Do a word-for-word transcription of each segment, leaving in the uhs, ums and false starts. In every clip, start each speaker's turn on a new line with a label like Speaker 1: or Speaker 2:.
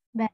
Speaker 1: Ba-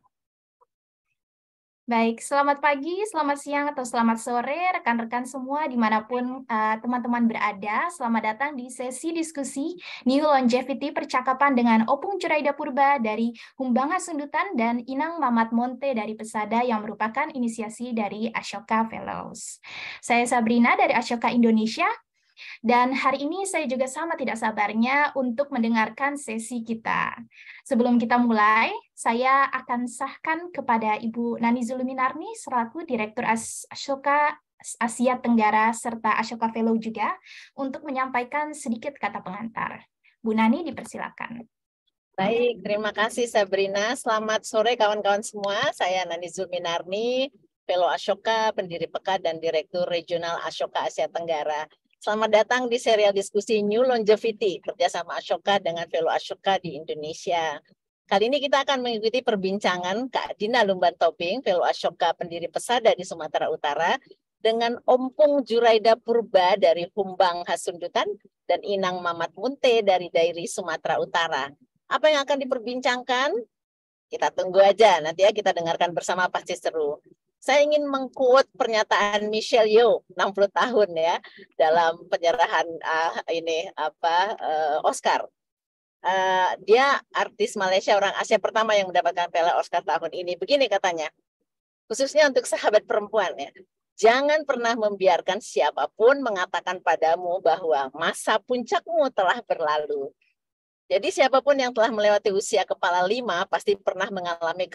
Speaker 1: Baik, selamat pagi, selamat siang, atau selamat sore, rekan-rekan semua dimanapun uh, teman-teman berada. Selamat datang di sesi diskusi New Longevity Percakapan dengan Opung Juraida Purba dari Humbanga Sundutan dan Inang Mamat Monte dari Pesada yang merupakan inisiasi dari Ashoka Fellows. Saya Sabrina dari Ashoka Indonesia. Dan hari ini saya juga sama tidak sabarnya untuk mendengarkan sesi kita. Sebelum kita mulai, saya akan sahkan kepada Ibu Nani Zulminarni selaku Direktur As Ashoka Asia Tenggara serta Ashoka Fellow juga untuk menyampaikan sedikit kata pengantar. Bu Nani dipersilakan.
Speaker 2: Baik, terima kasih Sabrina. Selamat sore kawan-kawan semua. Saya Nani Zulminarni, Fellow Ashoka, pendiri P E K A dan Direktur Regional Ashoka Asia Tenggara. Selamat datang di serial diskusi New Longevity kerjasama Ashoka dengan Fellow Ashoka di Indonesia. Kali ini kita akan mengikuti perbincangan Kak Dina Lumban Tobing, Fellow Ashoka pendiri Pesada di Sumatera Utara, dengan Ompung Juraida Purba dari Humbang Hasundutan dan Inang Mamat Munte dari Dairi Sumatera Utara. Apa yang akan diperbincangkan? Kita tunggu aja, nanti ya kita dengarkan bersama, pasti seru. Saya ingin mengquote pernyataan Michelle Yeoh, enam puluh tahun ya, dalam penyerahan uh, ini apa uh, Oscar. Uh, dia artis Malaysia orang Asia pertama yang mendapatkan piala Oscar tahun ini. Begini katanya, khususnya untuk sahabat perempuan ya. Jangan pernah membiarkan siapapun mengatakan padamu bahwa masa puncakmu telah berlalu. Jadi siapapun yang telah melewati usia kepala lima pasti pernah mengalami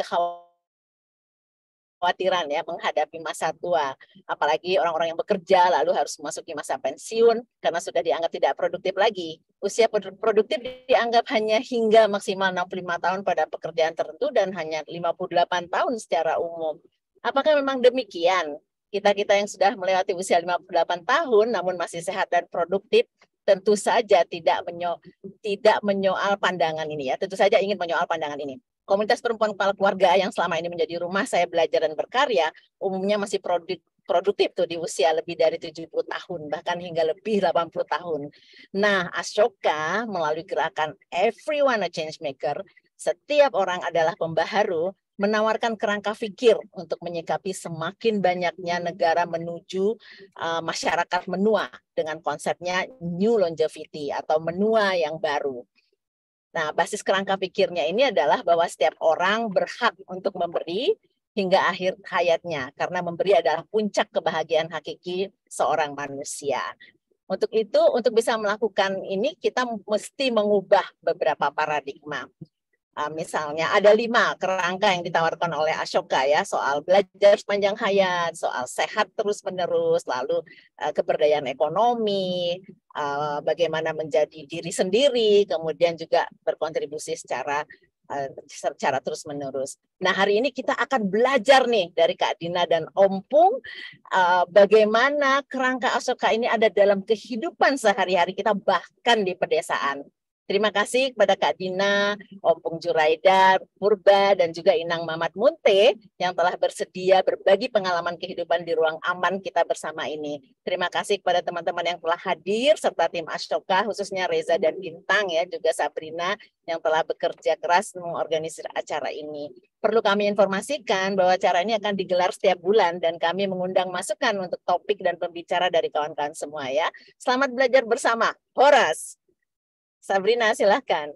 Speaker 2: kekhawatiran ya menghadapi masa tua. Apalagi orang-orang yang bekerja lalu harus memasuki masa pensiun karena sudah dianggap tidak produktif lagi. Usia produktif dianggap hanya hingga maksimal enam puluh lima tahun pada pekerjaan tertentu dan hanya lima puluh delapan tahun secara umum. Apakah memang demikian? Kita-kita yang sudah melewati usia lima puluh delapan tahun namun masih sehat dan produktif tentu saja tidak menyo tidak menyoal pandangan ini ya, tentu saja ingin menyoal pandangan ini. Komunitas perempuan kepala keluarga yang selama ini menjadi rumah saya belajar dan berkarya, umumnya masih produktif tuh di usia lebih dari tujuh puluh tahun, bahkan hingga lebih delapan puluh tahun. Nah, Ashoka melalui gerakan Everyone a Changemaker, setiap orang adalah pembaharu, menawarkan kerangka pikir untuk menyikapi semakin banyaknya negara menuju uh, masyarakat menua dengan konsepnya New Longevity atau menua yang baru. Nah, basis kerangka pikirnya ini adalah bahwa setiap orang berhak untuk memberi hingga akhir hayatnya, karena memberi adalah puncak kebahagiaan hakiki seorang manusia. Untuk itu, untuk bisa melakukan ini, kita mesti mengubah beberapa paradigma. Uh, misalnya ada lima kerangka yang ditawarkan oleh Ashoka ya, soal belajar sepanjang hayat, soal sehat terus-menerus, lalu uh, keberdayaan ekonomi, uh, bagaimana menjadi diri sendiri, kemudian juga berkontribusi secara uh, secara terus-menerus. Nah, hari ini kita akan belajar nih dari Kak Dina dan Ompung uh, bagaimana kerangka Ashoka ini ada dalam kehidupan sehari-hari kita, bahkan di pedesaan. Terima kasih kepada Kak Dina, Ompung Juraida Purba, dan juga Inang Mamat Munte yang telah bersedia berbagi pengalaman kehidupan di ruang aman kita bersama ini. Terima kasih kepada teman-teman yang telah hadir, serta tim Ashoka, khususnya Reza dan Bintang, ya, juga Sabrina yang telah bekerja keras mengorganisir acara ini. Perlu kami informasikan bahwa acara ini akan digelar setiap bulan dan kami mengundang masukan untuk topik dan pembicara dari kawan-kawan semua ya. Selamat belajar bersama. Horas. Sabrina, silahkan.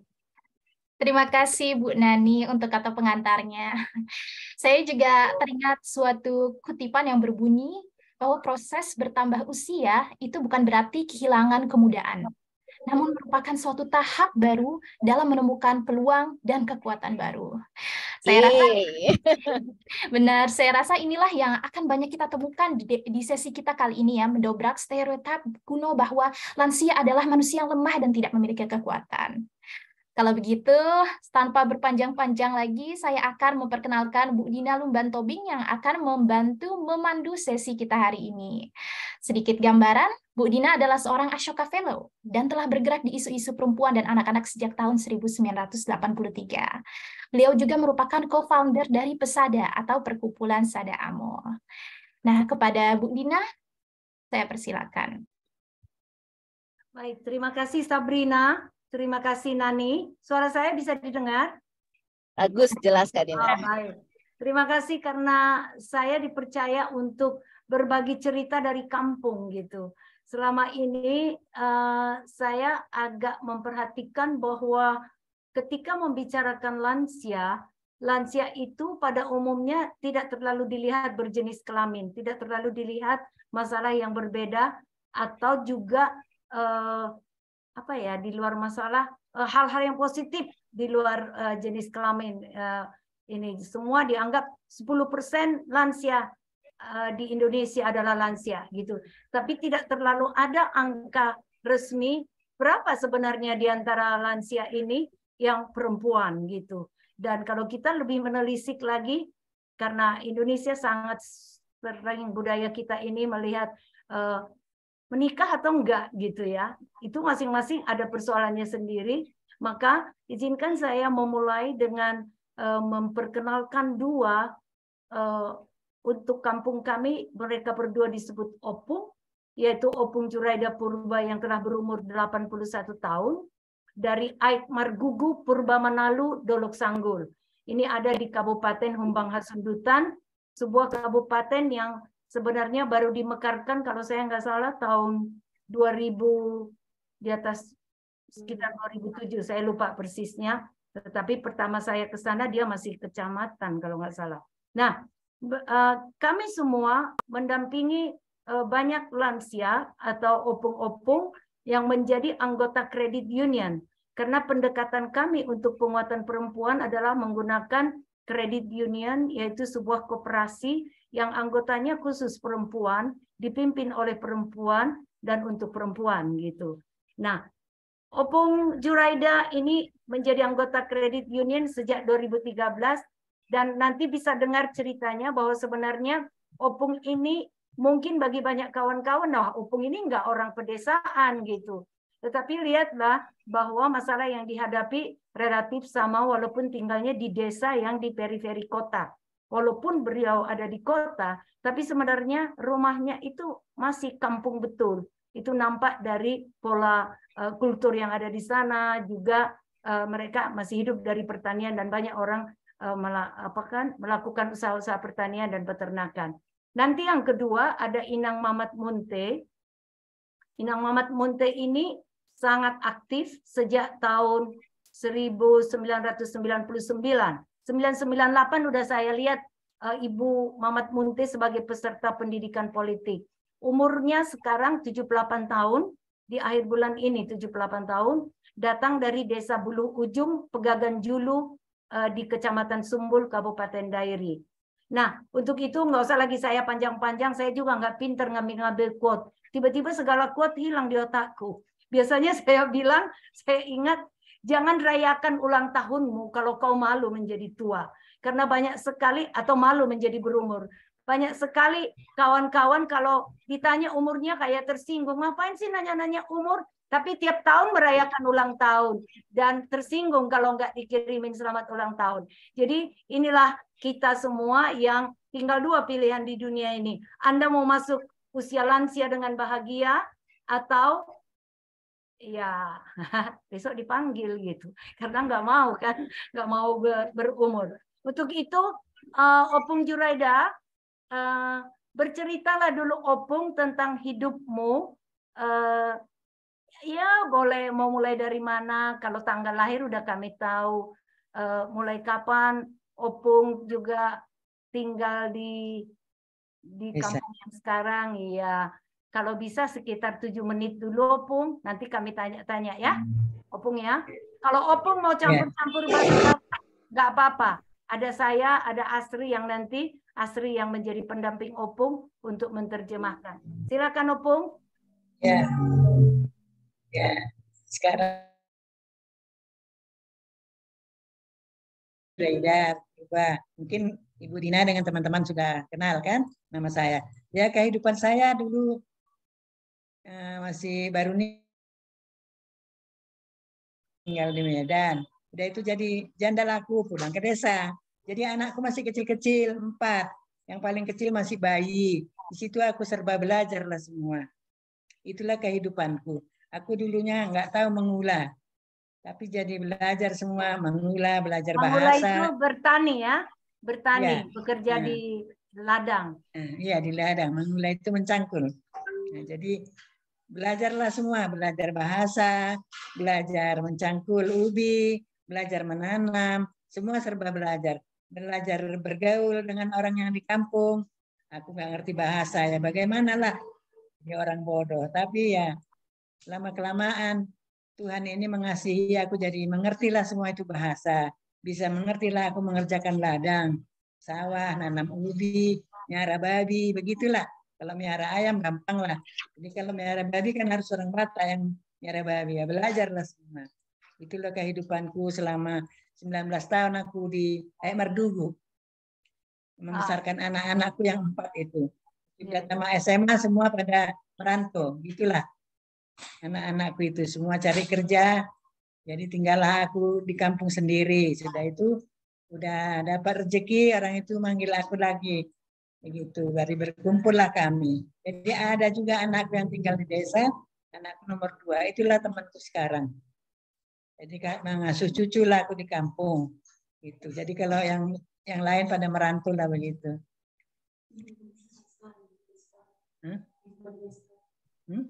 Speaker 1: Terima kasih Bu Nani untuk kata pengantarnya. Saya juga teringat suatu kutipan yang berbunyi bahwa proses bertambah usia itu bukan berarti kehilangan kemudaan, namun merupakan suatu tahap baru dalam menemukan peluang dan kekuatan baru. Saya rasa benar, saya rasa inilah yang akan banyak kita temukan di, di sesi kita kali ini ya, mendobrak stereotip kuno bahwa lansia adalah manusia yang lemah dan tidak memiliki kekuatan. Kalau begitu, tanpa berpanjang-panjang lagi, saya akan memperkenalkan Bu Dina Lumban Tobing yang akan membantu memandu sesi kita hari ini. Sedikit gambaran, Bu Dina adalah seorang Ashoka Fellow dan telah bergerak di isu-isu perempuan dan anak-anak sejak tahun seribu sembilan ratus delapan puluh tiga. Beliau juga merupakan co-founder dari Pesada atau Perkumpulan Sada Amo. Nah, kepada Bu Dina, saya persilakan.
Speaker 3: Baik, terima kasih Sabrina. Terima kasih Nani. Suara saya bisa didengar?
Speaker 2: Bagus, jelas Kak Dina.
Speaker 3: Oh, baik. Terima kasih karena saya dipercaya untuk berbagi cerita dari kampung gitu. Selama ini uh, saya agak memperhatikan bahwa ketika membicarakan lansia, lansia itu pada umumnya tidak terlalu dilihat berjenis kelamin, tidak terlalu dilihat masalah yang berbeda atau juga uh, apa ya di luar masalah hal-hal uh, yang positif di luar uh, jenis kelamin. Uh, ini semua dianggap sepuluh persen lansia uh, di Indonesia adalah lansia gitu. Tapi tidak terlalu ada angka resmi berapa sebenarnya di antara lansia ini yang perempuan gitu. Dan kalau kita lebih menelisik lagi karena Indonesia sangat sering budaya kita ini melihat uh, menikah atau enggak gitu ya. Itu masing-masing ada persoalannya sendiri. Maka izinkan saya memulai dengan uh, memperkenalkan dua uh, untuk kampung kami, mereka berdua disebut Opung, yaitu Opung Juraida Purba yang telah berumur delapan puluh satu tahun dari Aik Margugu Purba Manalu Dolok Sanggul. Ini ada di Kabupaten Humbang Hasundutan, sebuah kabupaten yang sebenarnya baru dimekarkan kalau saya nggak salah tahun dua ribu di atas sekitar dua ribu tujuh, saya lupa persisnya. Tetapi pertama saya ke sana dia masih kecamatan kalau nggak salah. Nah, kami semua mendampingi banyak lansia atau opung-opung yang menjadi anggota credit union. Karena pendekatan kami untuk penguatan perempuan adalah menggunakan credit union, yaitu sebuah koperasi yang anggotanya khusus perempuan, dipimpin oleh perempuan dan untuk perempuan gitu. Nah, Opung Juraida ini menjadi anggota credit union sejak dua ribu tiga belas dan nanti bisa dengar ceritanya bahwa sebenarnya Opung ini mungkin bagi banyak kawan-kawan, nah Opung ini enggak orang pedesaan gitu. Tetapi lihatlah bahwa masalah yang dihadapi relatif sama walaupun tinggalnya di desa yang di periferi kota. Walaupun beliau ada di kota, tapi sebenarnya rumahnya itu masih kampung betul. Itu nampak dari pola uh, kultur yang ada di sana, juga uh, mereka masih hidup dari pertanian dan banyak orang uh, melakukan, melakukan usaha-usaha pertanian dan peternakan. Nanti yang kedua ada Inang Mamat Munte. Inang Mamat Munte ini sangat aktif sejak tahun seribu sembilan ratus sembilan puluh sembilan. sembilan ratus sembilan puluh delapan udah saya lihat uh, Ibu Mamat Munte sebagai peserta pendidikan politik. Umurnya sekarang tujuh puluh delapan tahun, di akhir bulan ini tujuh puluh delapan tahun, datang dari Desa Bulu Ujung, Pegagan Julu uh, di Kecamatan Sumbul, Kabupaten Dairi. Nah, untuk itu nggak usah lagi saya panjang-panjang, saya juga nggak pinter ngambil-ngambil quote. Tiba-tiba segala quote hilang di otakku. Biasanya saya bilang, saya ingat, jangan rayakan ulang tahunmu kalau kau malu menjadi tua. Karena banyak sekali, atau malu menjadi berumur. Banyak sekali kawan-kawan kalau ditanya umurnya kayak tersinggung. Ngapain sih nanya-nanya umur? Tapi tiap tahun merayakan ulang tahun. Dan tersinggung kalau nggak dikirimin selamat ulang tahun. Jadi inilah kita semua yang tinggal dua pilihan di dunia ini. Anda mau masuk usia lansia dengan bahagia atau ya besok dipanggil gitu. Karena nggak mau kan, nggak mau ber berumur. Untuk itu uh, Opung Juraida, Uh, berceritalah dulu Opung tentang hidupmu. Uh, ya boleh mau mulai dari mana? Kalau tanggal lahir udah kami tahu. Uh, mulai kapan Opung juga tinggal di di kampung yang sekarang? Iya. Kalau bisa sekitar tujuh menit dulu Opung. Nanti kami tanya-tanya ya, Opung ya. Kalau Opung mau campur-campur bahasa nggak apa-apa. Ada saya, ada Asri yang nanti Asri yang menjadi pendamping Opung untuk menerjemahkan. Silakan Opung.
Speaker 4: Ya, ya. Sekarang Juraida Purba. Mungkin Ibu Dina dengan teman-teman sudah kenal kan nama saya. Ya kehidupan saya dulu uh, masih baru nih tinggal di Medan. Udah itu jadi janda laku pulang ke desa. Jadi anakku masih kecil-kecil, empat. Yang paling kecil masih bayi. Di situ aku serba belajar lah semua. Itulah kehidupanku. Aku dulunya nggak tahu mengulah. Tapi jadi belajar semua, mengula, belajar
Speaker 3: Mengula
Speaker 4: bahasa.
Speaker 3: itu bertani ya, bertani,
Speaker 4: Ya.
Speaker 3: bekerja
Speaker 4: Nah.
Speaker 3: di ladang.
Speaker 4: Iya, di ladang. Mengula itu mencangkul. Nah, jadi belajarlah semua, belajar bahasa, belajar mencangkul ubi, belajar menanam, semua serba belajar. Belajar bergaul dengan orang yang di kampung. Aku nggak ngerti bahasa ya, bagaimana lah. Dia orang bodoh, tapi ya lama-kelamaan Tuhan ini mengasihi aku jadi mengertilah semua itu bahasa. Bisa mengertilah aku mengerjakan ladang, sawah, nanam ubi, nyara babi, begitulah. Kalau miara ayam gampang lah. Jadi kalau miara babi kan harus orang Batak yang miara babi. Ya belajarlah semua. Itulah kehidupanku selama sembilan belas tahun aku di Aik Mardugu. Membesarkan ah. anak-anakku yang empat itu. Juga sama S M A semua pada merantau. Gitulah. Anak-anakku itu semua cari kerja. Jadi tinggallah aku di kampung sendiri. Sudah itu udah dapat rezeki, orang itu manggil aku lagi. Begitu, dari berkumpullah kami. Jadi ada juga anakku yang tinggal di desa, anakku nomor dua, itulah temanku sekarang. Jadi mengasuh cucu lah aku di kampung. Gitu. Jadi kalau yang yang lain pada merantau lah begitu. Hmm? Hmm?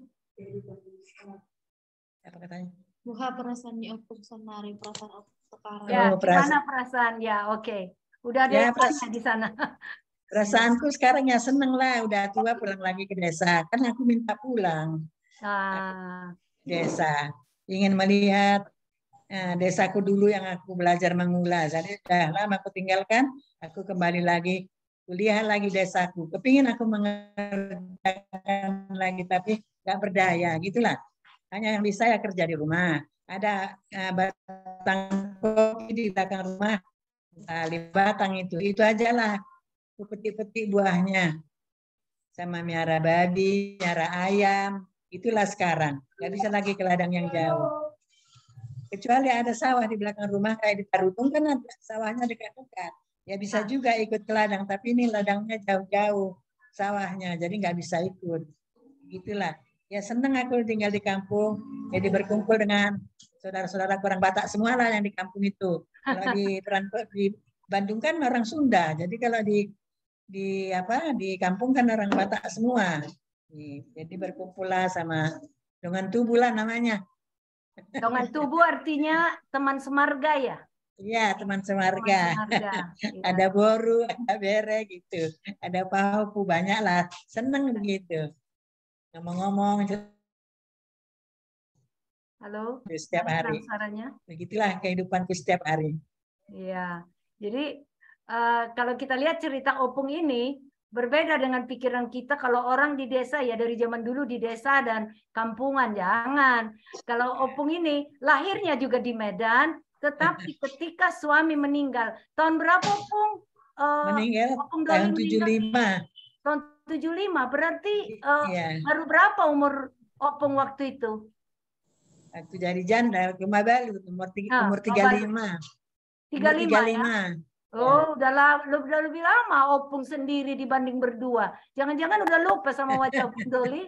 Speaker 4: Apa katanya?
Speaker 5: Buka perasaannya Opung Sanari, perasaan Opung sekarang.
Speaker 3: Ya,
Speaker 4: Oh, perasaan.
Speaker 3: gimana perasaan? Ya, oke. Okay. Udah ada
Speaker 4: Ya,
Speaker 3: yang
Speaker 4: perasaan
Speaker 3: di sana.
Speaker 4: Perasaanku sekarang ya seneng lah, udah tua pulang lagi ke desa. Kan aku minta pulang.
Speaker 3: Ah.
Speaker 4: Desa. Ingin melihat eh, desaku dulu yang aku belajar mengula. Jadi sudah lama aku tinggalkan, aku kembali lagi kuliah lagi desaku. Kepingin aku mengerjakan lagi, tapi nggak berdaya, gitulah. Hanya yang bisa ya kerja di rumah. Ada eh, batang kopi di belakang rumah, tali batang itu, itu aja lah. Aku petik-petik buahnya. Sama miara babi, miara ayam, itulah sekarang. Nggak bisa lagi ke ladang yang jauh. Kecuali ada sawah di belakang rumah, kayak di Tarutung kan ada sawahnya dekat-dekat. Ya bisa juga ikut ke ladang, tapi ini ladangnya jauh-jauh sawahnya, jadi nggak bisa ikut. Gitulah. Ya seneng aku tinggal di kampung, jadi berkumpul dengan saudara-saudara orang Batak semua lah yang di kampung itu. Kalau di di Bandung kan orang Sunda, jadi kalau di di apa di kampung kan orang Batak semua. Jadi berkumpul lah sama Dongan Tubuh lah namanya.
Speaker 3: Dongan Tubuh artinya teman semarga ya?
Speaker 4: Iya, teman semarga.
Speaker 3: Teman semarga.
Speaker 4: Ada boru, ada bere gitu. Ada paupu, banyak lah. Seneng begitu. Ngomong-ngomong.
Speaker 3: Halo?
Speaker 4: Setiap hari.
Speaker 3: Suaranya?
Speaker 4: Begitulah kehidupanku setiap hari.
Speaker 3: Iya. Jadi uh, kalau kita lihat cerita Opung ini berbeda dengan pikiran kita kalau orang di desa ya dari zaman dulu di desa dan kampungan, jangan. Kalau Opung ini lahirnya juga di Medan, tetapi ketika suami meninggal, tahun berapa Opung? Uh,
Speaker 4: meninggal
Speaker 3: Opung
Speaker 4: tahun tujuh puluh lima.
Speaker 3: Tahun tujuh puluh lima, berarti uh, yeah. baru berapa umur Opung waktu itu?
Speaker 4: Waktu jadi janda, ke Mabalu, umur, nah, umur tiga puluh lima.
Speaker 3: tiga puluh lima ya? Oh, udah, udah lebih lama Opung sendiri dibanding berdua. Jangan-jangan udah lupa sama wajah Opung Doli?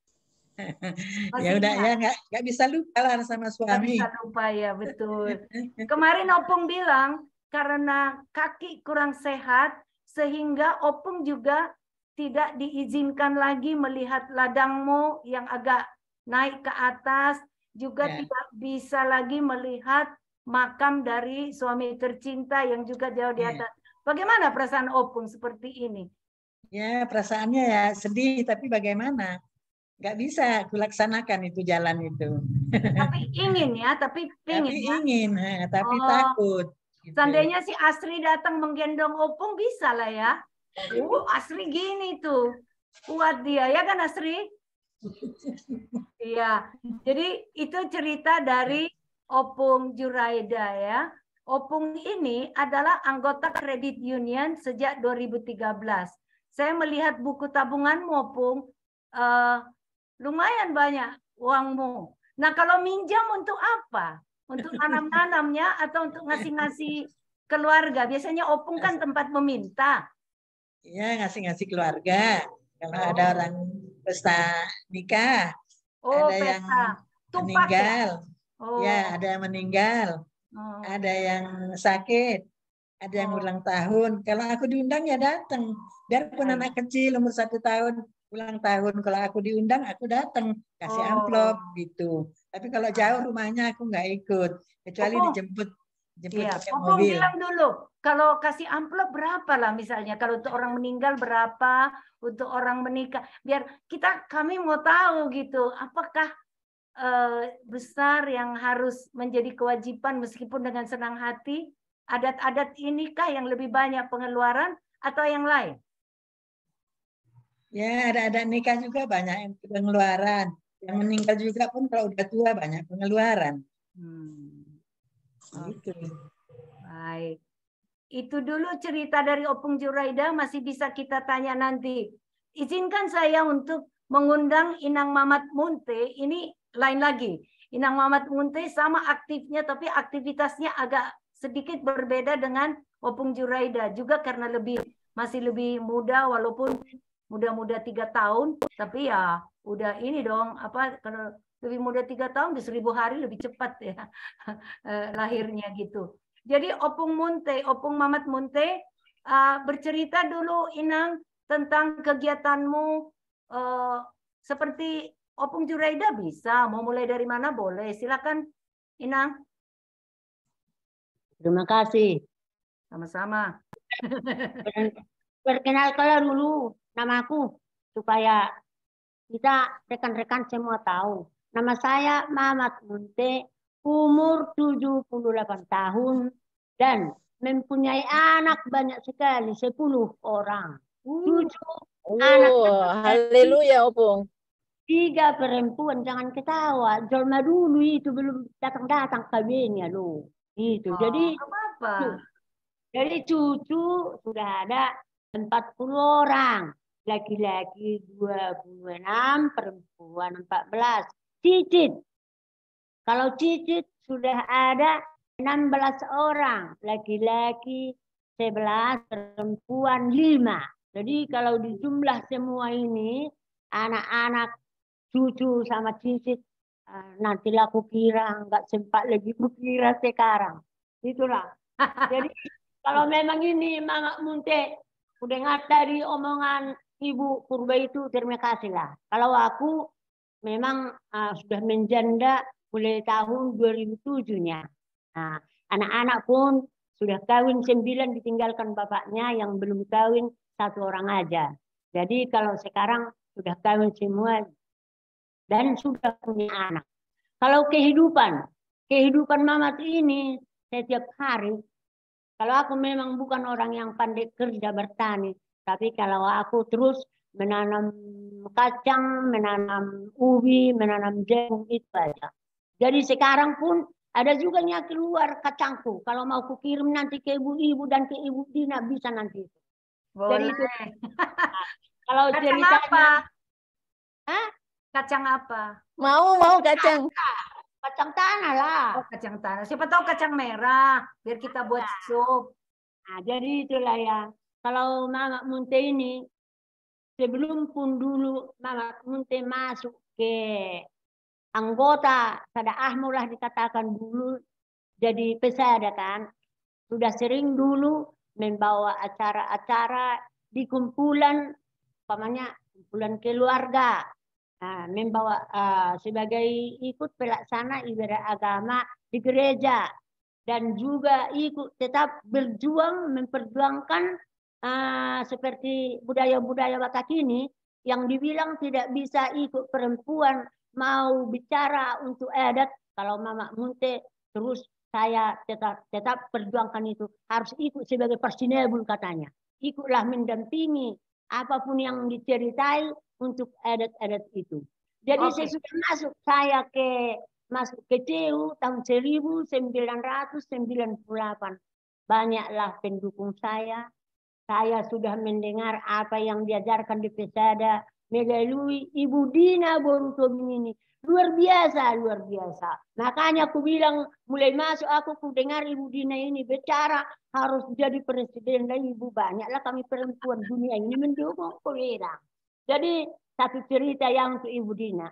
Speaker 4: Ya udah ya, nggak nggak bisa lupa lah sama suami.
Speaker 3: Nggak bisa lupa ya, betul. Kemarin Opung bilang karena kaki kurang sehat sehingga Opung juga tidak diizinkan lagi melihat ladangmu yang agak naik ke atas, juga ya. Tidak bisa lagi melihat makam dari suami tercinta yang juga jauh di atas. Ya. Bagaimana perasaan Opung seperti ini?
Speaker 4: Ya, perasaannya ya sedih, tapi bagaimana? Nggak bisa kulaksanakan itu jalan itu.
Speaker 3: Tapi ingin ya, tapi ingin
Speaker 4: tapi
Speaker 3: ya?
Speaker 4: ingin, tapi
Speaker 3: oh,
Speaker 4: takut. Gitu.
Speaker 3: Seandainya si Asri datang menggendong Opung bisa lah ya. Uh, Asri gini tuh, kuat dia ya kan Asri? Iya, jadi itu cerita dari Opung Juraida ya. Opung ini adalah anggota kredit union sejak dua ribu tiga belas. Saya melihat buku tabunganmu Opung, uh, lumayan banyak uangmu. Nah kalau minjam untuk apa? Untuk nanam-nanamnya atau untuk ngasih-ngasih keluarga? Biasanya Opung kan tempat meminta.
Speaker 4: Iya, ngasih-ngasih keluarga. Kalau oh. ada orang pesta nikah,
Speaker 3: oh,
Speaker 4: ada
Speaker 3: pesta.
Speaker 4: yang
Speaker 3: Tupak
Speaker 4: meninggal.
Speaker 3: Ya? Oh.
Speaker 4: Ya, ada yang meninggal,
Speaker 3: Oh.
Speaker 4: ada yang sakit, ada yang
Speaker 3: Oh.
Speaker 4: ulang tahun. Kalau aku diundang ya datang. Biarpun
Speaker 3: Baik.
Speaker 4: anak kecil umur satu tahun ulang tahun, kalau aku diundang aku datang kasih
Speaker 3: Oh.
Speaker 4: amplop gitu. Tapi kalau jauh rumahnya aku nggak ikut, kecuali
Speaker 3: Opung.
Speaker 4: dijemput jemput
Speaker 3: Iya,
Speaker 4: pakai
Speaker 3: Opung
Speaker 4: mobil.
Speaker 3: bilang dulu, kalau kasih amplop berapa lah misalnya, kalau untuk orang meninggal berapa, untuk orang menikah, biar kita kami mau tahu gitu, apakah eh, besar yang harus menjadi kewajiban meskipun dengan senang hati, adat-adat inikah yang lebih banyak pengeluaran atau yang lain?
Speaker 4: Ya, ada-ada nikah juga banyak yang pengeluaran. Yang meninggal juga pun kalau udah tua banyak pengeluaran.
Speaker 3: Hmm.
Speaker 4: Gitu.
Speaker 3: Baik. Itu dulu cerita dari Opung Juraida, masih bisa kita tanya nanti. Izinkan saya untuk mengundang Inang Mamat Munte, ini lain lagi. Inang Mamat Munte sama aktifnya, tapi aktivitasnya agak sedikit berbeda dengan Opung Juraida. Juga karena lebih masih lebih muda, walaupun muda-muda tiga tahun, tapi ya udah ini dong, apa kalau lebih muda tiga tahun di seribu hari lebih cepat ya lahirnya gitu. Jadi Opung Munte, Opung Mamat Munte, uh, bercerita dulu Inang tentang kegiatanmu, uh, seperti Opung Juraida bisa, mau mulai dari mana boleh, silakan Inang.
Speaker 6: Terima kasih.
Speaker 3: Sama-sama.
Speaker 6: Perkenalkan dulu namaku supaya kita rekan-rekan semua tahu. Nama saya Mamat Munte, umur tujuh puluh delapan tahun dan mempunyai anak banyak sekali, sepuluh orang. Tujuh
Speaker 2: Oh,
Speaker 6: anak.
Speaker 2: haleluya, Opung.
Speaker 6: Tiga perempuan, jangan ketawa. Jolma dulu itu belum datang-datang kawinnya loh. Itu.
Speaker 3: Oh,
Speaker 6: Jadi
Speaker 3: apa-apa.
Speaker 6: Jadi cucu sudah ada empat puluh orang. Laki-laki dua puluh enam, perempuan empat belas. Cicit. Kalau cicit sudah ada enam belas orang. Laki-laki sebelas, perempuan lima. Jadi kalau dijumlah semua ini, anak-anak, cucu sama cicit, nantilah aku kira, nggak sempat lagi kukira sekarang. Itulah. Jadi kalau memang ini Mama Munte, aku dengar dari omongan Ibu Purba itu, terima kasihlah. Kalau aku memang uh, sudah menjanda mulai tahun dua ribu tujuh-nya. Nah, anak-anak pun sudah kawin sembilan, ditinggalkan bapaknya, yang belum kawin satu orang aja. Jadi kalau sekarang sudah kawin semua dan sudah punya anak. Kalau kehidupan, kehidupan Mamat ini setiap hari, kalau aku memang bukan orang yang pandai kerja bertani, tapi kalau aku terus menanam kacang, menanam ubi, menanam jagung, itu aja. Jadi sekarang pun ada juga yang keluar kacangku. Kalau mau kukirim nanti ke ibu-ibu dan ke ibu Dina bisa nanti.
Speaker 3: Boleh.
Speaker 6: Jadi itu. Kalau
Speaker 3: Kacang
Speaker 6: ceritanya,
Speaker 3: apa?
Speaker 6: Hah?
Speaker 3: Kacang apa?
Speaker 2: Mau, mau kacang.
Speaker 6: Kacang tanah lah.
Speaker 3: Oh, kacang tanah. Siapa tahu kacang merah, biar kita buat sup.
Speaker 6: Nah, jadi itulah ya. Kalau Mama Munte ini, sebelum pun dulu Mama Munte masuk ke anggota Sada Ahmulah dikatakan dulu jadi pesada kan. Sudah sering dulu membawa acara-acara di kumpulan, umpamanya kumpulan keluarga. Nah, membawa uh, sebagai ikut pelaksana ibadah agama di gereja. Dan juga ikut tetap berjuang memperjuangkan uh, seperti budaya-budaya Batak ini yang dibilang tidak bisa ikut perempuan mau bicara untuk adat. Kalau Mama Munte terus saya tetap tetap perjuangkan itu, harus ikut sebagai persinebul katanya. Ikutlah mendampingi apapun yang diceritai untuk adat-adat itu. Jadi okay. Saya sudah masuk saya ke masuk ke C U tahun seribu sembilan ratus sembilan puluh delapan. Banyaklah pendukung saya. Saya sudah mendengar apa yang diajarkan di Pesada melalui Ibu Dina Borutobing ini. Luar biasa, luar biasa. Makanya aku bilang mulai masuk aku ku dengar Ibu Dina ini bicara harus jadi presiden dan Ibu, banyaklah kami perempuan dunia ini mendukung Kolera. Jadi satu cerita yang untuk Ibu Dina.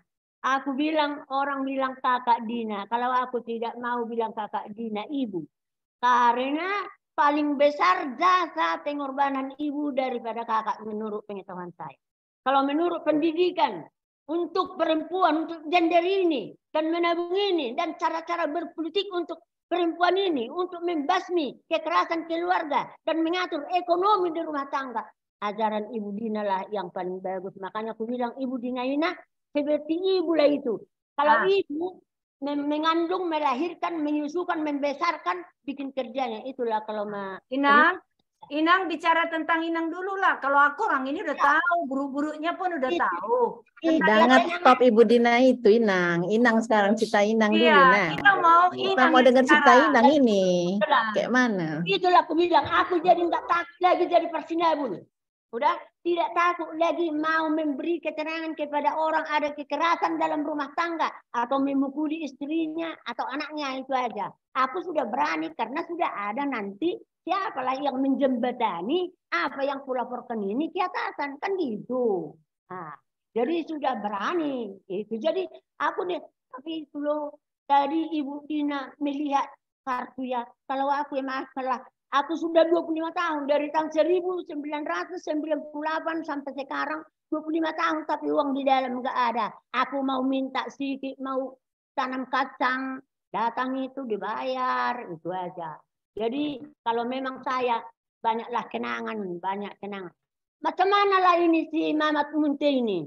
Speaker 6: Aku bilang, orang bilang kakak Dina. Kalau aku tidak mau bilang kakak Dina, ibu. Karena paling besar jasa pengorbanan ibu daripada kakak menurut pengetahuan saya. Kalau menurut pendidikan, untuk perempuan, untuk gender ini, dan menabung ini, dan cara-cara berpolitik untuk perempuan ini, untuk membasmi kekerasan keluarga, dan mengatur ekonomi di rumah tangga. Ajaran Ibu Dina lah yang paling bagus. Makanya aku bilang Ibu Dina ini seperti ibu lah itu. Kalau ah. ibu mengandung, melahirkan, menyusukan, membesarkan, bikin kerjanya. Itulah kalau ma.
Speaker 3: Inang, Inang bicara tentang Inang dulu lah. Kalau aku orang ini udah ya. tahu, buru-burunya pun udah itu. tahu.
Speaker 2: Jangan stop Ibu Dina itu, Inang. Inang sekarang cita Inang
Speaker 3: iya,
Speaker 2: dulu, nah.
Speaker 3: Kita mau Inang.
Speaker 2: Kita mau dengar cita Inang ini. Itulah. Kayak mana?
Speaker 6: Itulah aku bilang, aku jadi nggak takut lagi jadi persinabul. Udah tidak takut lagi mau memberi keterangan kepada orang ada kekerasan dalam rumah tangga atau memukuli istrinya atau anaknya, itu aja. Aku sudah berani karena sudah ada nanti siapalah yang menjembatani apa yang kulaporkan ini ke atasan, kan gitu. Nah, jadi sudah berani itu. Jadi aku nih, tapi itu loh tadi Ibu Dina melihat kartu ya. Kalau aku yang masalah, aku sudah dua puluh lima tahun, dari tahun seribu sembilan ratus sembilan puluh delapan sampai sekarang dua puluh lima tahun, tapi uang di dalam enggak ada. Aku mau minta sedikit, mau tanam kacang, datang itu dibayar, itu aja. Jadi kalau memang saya banyaklah kenangan, banyak kenangan. Macam mana lah ini si Mamat Munte ini?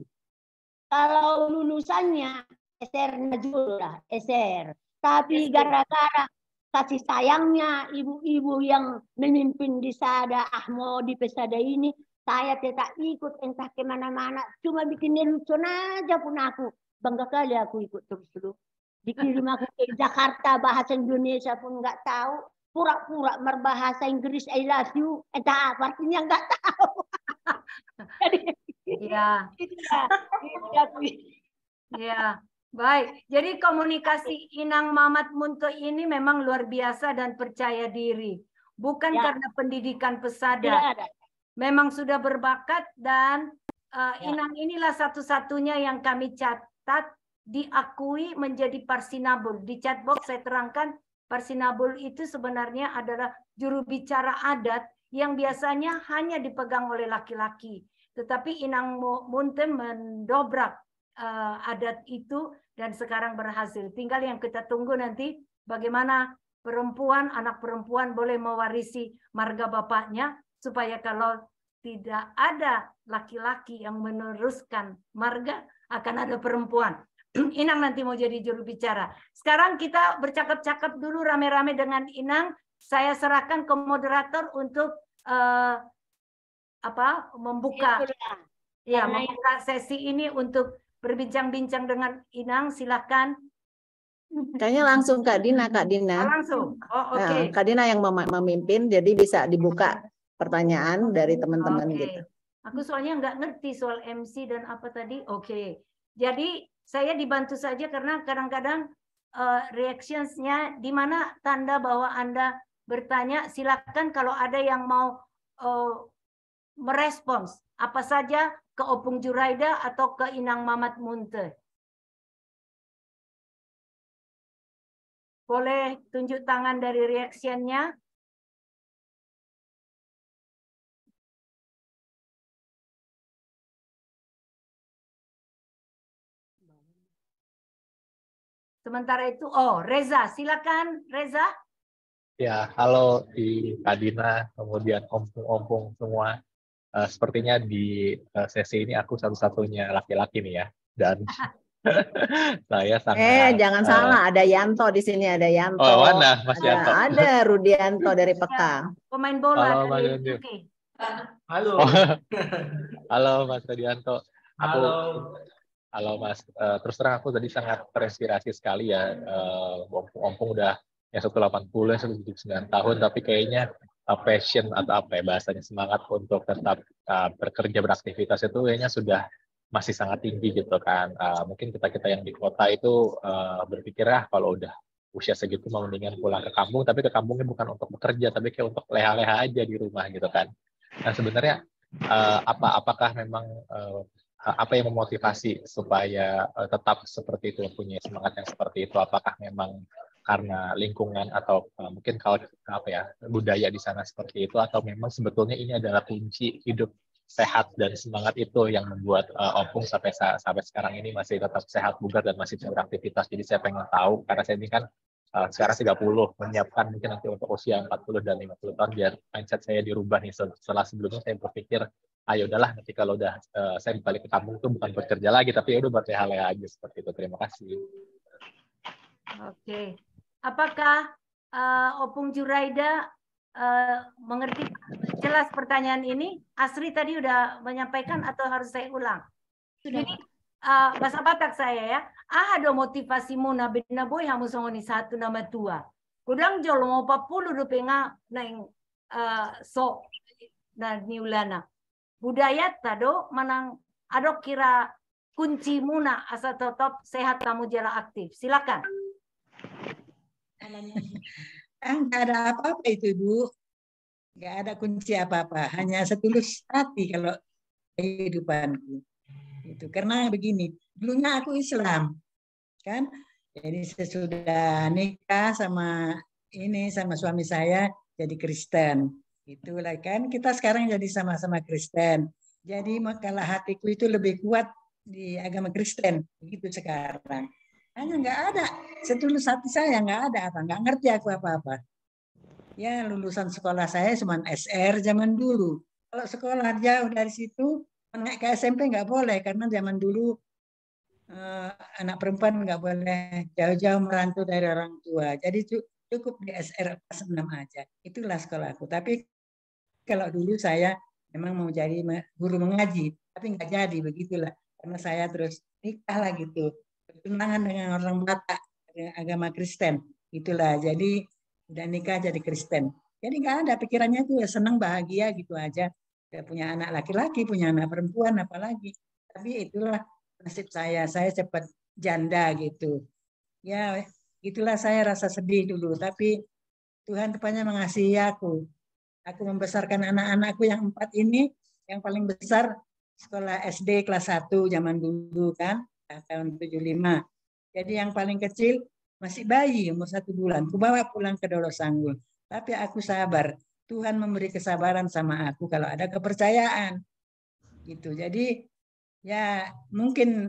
Speaker 6: Kalau lulusannya S R Najul lah, S R. Tapi gara-gara kasih sayangnya ibu-ibu yang memimpin di Sada Ahmo di Pesada ini, saya tidak ikut entah kemana-mana, cuma bikin lelucon aja pun aku. Bangga kali aku ikut terus dulu. Dikirim aku ke Jakarta, bahasa Indonesia pun nggak tahu. Pura-pura berbahasa Inggris, I love you, entah apa artinya nggak tahu. Jadi,
Speaker 3: ya. Ya. Baik, jadi komunikasi Inang Mamat Munte ini memang luar biasa dan percaya diri. Bukan ya. karena pendidikan pesada. Memang sudah berbakat dan uh, ya. Inang inilah satu-satunya yang kami catat diakui menjadi Parsinabul. Di chatbox saya terangkan Parsinabul itu sebenarnya adalah juru bicara adat yang biasanya hanya dipegang oleh laki-laki. Tetapi Inang Munte mendobrak uh, adat itu dan sekarang berhasil. Tinggal yang kita tunggu nanti bagaimana perempuan, anak perempuan boleh mewarisi marga bapaknya supaya kalau tidak ada laki-laki yang meneruskan marga akan ada perempuan. Inang nanti mau jadi juru bicara. Sekarang kita bercakap-cakap dulu rame-rame dengan Inang. Saya serahkan ke moderator untuk uh, apa membuka ya membuka sesi ini untuk berbincang-bincang dengan Inang, silakan.
Speaker 2: Kayaknya langsung Kak Dina, Kak Dina.
Speaker 3: Oh, langsung. Oh, oke. Okay.
Speaker 2: Nah, Kak Dina yang mem memimpin, jadi bisa dibuka pertanyaan dari teman-teman okay. gitu.
Speaker 3: Aku soalnya nggak ngerti soal M C dan apa tadi. Oke. Okay. Jadi saya dibantu saja karena kadang-kadang uh, reactions-nya di mana tanda bahwa Anda bertanya, silakan kalau ada yang mau uh, merespons apa saja ke Opung Juraida atau ke Inang Mamat Munte. Boleh tunjuk tangan dari reaksinya. Sementara itu, oh Reza, silakan Reza.
Speaker 7: Ya, halo di Kadina, kemudian ompung-ompung semua. Uh, sepertinya di uh, sesi ini aku satu-satunya laki-laki nih ya, dan saya sangat.
Speaker 2: Eh, jangan uh, salah, ada Yanto di sini, ada Yanto.
Speaker 7: Oh, mana Mas
Speaker 2: ada,
Speaker 7: Yanto?
Speaker 2: Ada Rudianto dari Peka.
Speaker 3: Pemain bola.
Speaker 7: Halo,
Speaker 3: dari
Speaker 7: Mas
Speaker 3: okay.
Speaker 7: Halo. Oh. Halo Mas Rudianto. Aku, halo. Halo Mas. Uh, terus terang aku tadi sangat terinspirasi sekali ya. Ompung-ompung uh, udah yang seratus delapan puluh, yang seratus tujuh puluh sembilan tahun, tapi kayaknya uh, passion atau apa ya bahasanya, semangat untuk tetap uh, bekerja, beraktivitas itu kayaknya sudah masih sangat tinggi gitu kan. Uh, mungkin kita-kita yang di kota itu uh, berpikir ah kalau udah usia segitu mau mendingan pulang ke kampung, tapi ke kampungnya bukan untuk bekerja, tapi kayak untuk leha-leha aja di rumah gitu kan. Nah sebenarnya uh, apa apakah memang uh, apa yang memotivasi supaya uh, tetap seperti itu, punya semangat yang seperti itu? Apakah memang karena lingkungan atau uh, mungkin kalau apa ya budaya di sana seperti itu, atau memang sebetulnya ini adalah kunci hidup sehat dan semangat itu yang membuat uh, Opung sampai sampai sekarang ini masih tetap sehat, bugar, dan masih bisa beraktivitas. Jadi saya pengen tahu, karena saya ini kan uh, sekarang tiga puluh, menyiapkan mungkin nanti untuk usia empat puluh dan lima puluh tahun, biar mindset saya dirubah nih. Setelah sebelumnya saya berpikir, ayo udahlah, nanti kalau udah uh, saya balik ke kampung itu bukan bekerja lagi, tapi ya udah buat hal aja seperti itu. Terima kasih.
Speaker 3: Oke, apakah uh, Opung Juraida uh, mengerti jelas pertanyaan ini? Asri tadi udah menyampaikan atau harus saya ulang?
Speaker 5: Sudah.
Speaker 3: Jadi uh, bahasa Batak saya ya. Ah, ada motivasimu na bina boy hamu songoni satu nama tua. Kudang jolo mau papulu do penga naing uh, so na niulana. Budaya tado manang adok kira kunci muna asa tetap sehat kamu jala aktif. Silakan.
Speaker 4: Ah, nggak ada apa-apa itu, Bu. Nggak ada kunci apa-apa. Hanya setulus hati kalau kehidupanku. Itu karena begini, dulunya aku Islam, kan? Jadi sesudah nikah sama ini sama suami saya jadi Kristen. Itulah kan kita sekarang jadi sama-sama Kristen. Jadi makalah hatiku itu lebih kuat di agama Kristen, begitu sekarang. Hanya nggak ada setulus hati saya, nggak ada apa, nggak ngerti aku apa-apa. Ya lulusan sekolah saya cuma S R zaman dulu. Kalau sekolah jauh dari situ, naik ke S M P nggak boleh karena zaman dulu eh, anak perempuan nggak boleh jauh-jauh merantau dari orang tua. Jadi cukup di S R kelas enam aja. Itulah sekolahku. Tapi kalau dulu saya memang mau jadi guru mengaji, tapi nggak jadi, begitulah. Karena saya terus nikah lah gitu. Bertunangan dengan orang Batak, agama Kristen. Itulah, jadi udah nikah jadi Kristen. Jadi nggak ada pikirannya tuh ya senang bahagia gitu aja. Saya punya anak laki-laki, punya anak perempuan, apalagi. Tapi itulah nasib saya. Saya cepat janda gitu. Ya, itulah saya rasa sedih dulu. Tapi Tuhan rupanya mengasihi aku. Aku membesarkan anak-anakku yang empat ini, yang paling besar sekolah S D kelas satu zaman dulu kan, tahun tujuh puluh lima. Jadi yang paling kecil masih bayi, umur satu bulan. Aku bawa pulang ke Dolo Sanggul. Tapi aku sabar. Tuhan memberi kesabaran sama aku kalau ada kepercayaan. Gitu. Jadi ya mungkin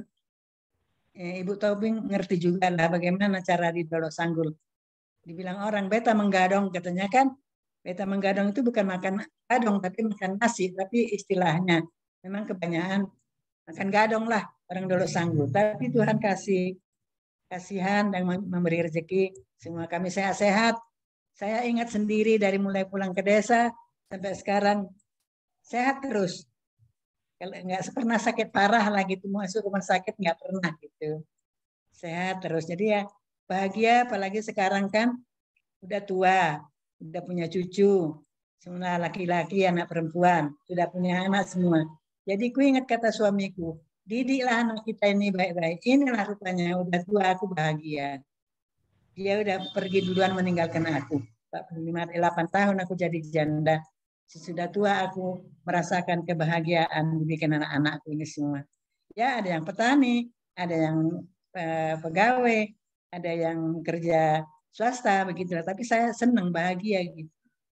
Speaker 4: eh, Ibu Tobing ngerti juga lah bagaimana cara di Dolo Sanggul. Dibilang orang beta menggadong katanya kan. Beta menggadong itu bukan makan gadong tapi makan nasi, tapi istilahnya memang kebanyakan makan gadong lah orang Dolo Sanggul. Tapi Tuhan kasih kasihan dan memberi rezeki semua kami sehat-sehat. Saya ingat sendiri dari mulai pulang ke desa sampai sekarang sehat terus. Kalau nggak pernah sakit parah lagi tuh masuk rumah sakit nggak pernah gitu. Sehat terus. Jadi ya bahagia, apalagi sekarang kan udah tua, udah punya cucu, semua laki-laki, anak perempuan, sudah punya anak semua. Jadi ku ingat kata suamiku, didiklah anak kita ini baik-baik. Inilah rupanya udah tua aku bahagia. Dia udah pergi duluan meninggalkan aku. empat puluh lima, delapan tahun aku jadi janda. Sesudah tua aku merasakan kebahagiaan dibikin anak-anakku ini semua. Ya ada yang petani, ada yang eh, pegawai, ada yang kerja swasta begitu. Tapi saya senang bahagia gitu.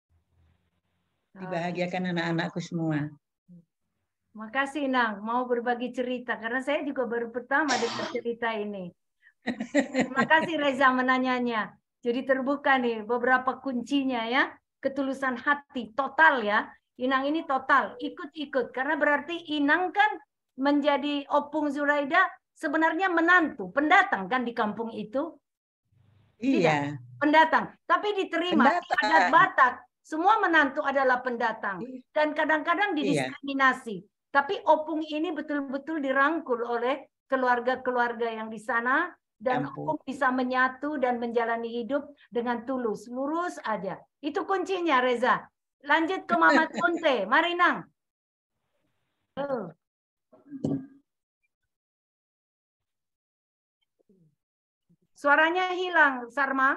Speaker 4: Dibahagiakan anak-anakku semua.
Speaker 3: Makasih Nang, mau berbagi cerita karena saya juga baru pertama dengar cerita ini. Terima kasih Reza menanyanya. Jadi terbuka nih beberapa kuncinya ya, ketulusan hati total ya. Inang ini total, ikut-ikut karena berarti Inang kan menjadi Opung Zuraida sebenarnya menantu, pendatang kan di kampung itu.
Speaker 4: Iya.
Speaker 3: Tidak, pendatang, tapi diterima di adat Batak. Semua menantu adalah pendatang dan kadang-kadang didiskriminasi. Iya. Tapi Opung ini betul-betul dirangkul oleh keluarga-keluarga yang di sana dan Opung bisa menyatu dan menjalani hidup dengan tulus, lurus aja. Itu kuncinya Reza. Lanjut ke Mama Conte, mari Nang. Oh. Suaranya hilang, Sarma.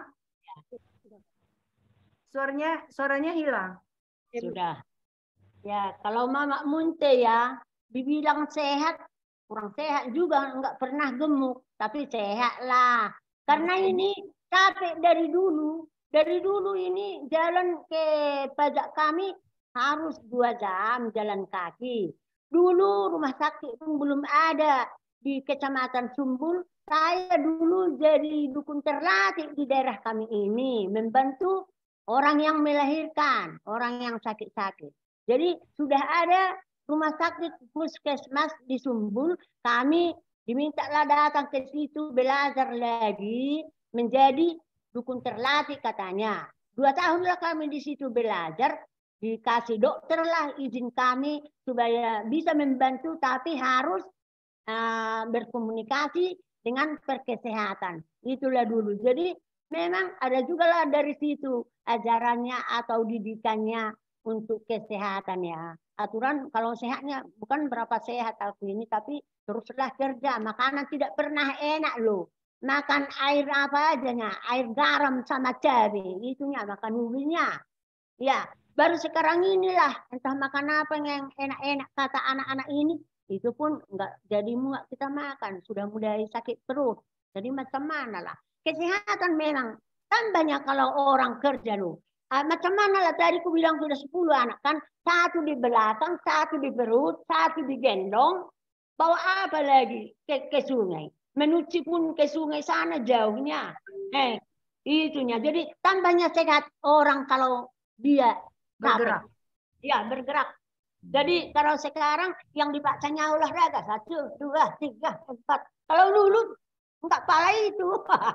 Speaker 3: Suaranya suaranya hilang.
Speaker 6: Sudah. Ya, kalau Mama Munte ya, dibilang sehat, kurang sehat juga, nggak pernah gemuk, tapi sehat lah. Karena ini capek dari dulu, dari dulu ini jalan ke pajak kami harus dua jam jalan kaki. Dulu rumah sakit pun belum ada di Kecamatan Sumbul. Saya dulu jadi dukun terlatih di daerah kami ini, membantu orang yang melahirkan, orang yang sakit-sakit. Jadi sudah ada rumah sakit puskesmas di Sumbul, kami dimintalah datang ke situ belajar lagi menjadi dukun terlatih katanya. Dua tahunlah kami di situ belajar, dikasih dokter lah izin kami supaya bisa membantu, tapi harus uh, berkomunikasi dengan perkesehatan. Itulah dulu. Jadi memang ada juga lah dari situ ajarannya atau didikannya untuk kesehatan ya. Aturan kalau sehatnya bukan berapa sehat aku ini, tapi teruslah kerja. Makanan tidak pernah enak loh. Makan air apa aja, air garam sama cabai, itunya makan ubinya. Ya, baru sekarang inilah entah makan apa yang enak-enak kata anak-anak ini. Itu pun enggak jadi muak kita makan, sudah mulai sakit perut. Jadi macam mana lah. Kesehatan memang kan banyak kalau orang kerja loh. Ah, macam mana lah tadi aku bilang sudah sepuluh anak kan. Satu di belakang, satu di perut, satu di gendong. Bawa apa lagi ke, ke sungai. Menuci pun ke sungai sana jauhnya. Eh, itunya. Jadi tambahnya sehat orang kalau dia
Speaker 3: bergerak.
Speaker 6: Ya, bergerak. Jadi kalau sekarang yang dipakainya olahraga satu, dua, tiga, empat. Kalau dulu enggak pala itu.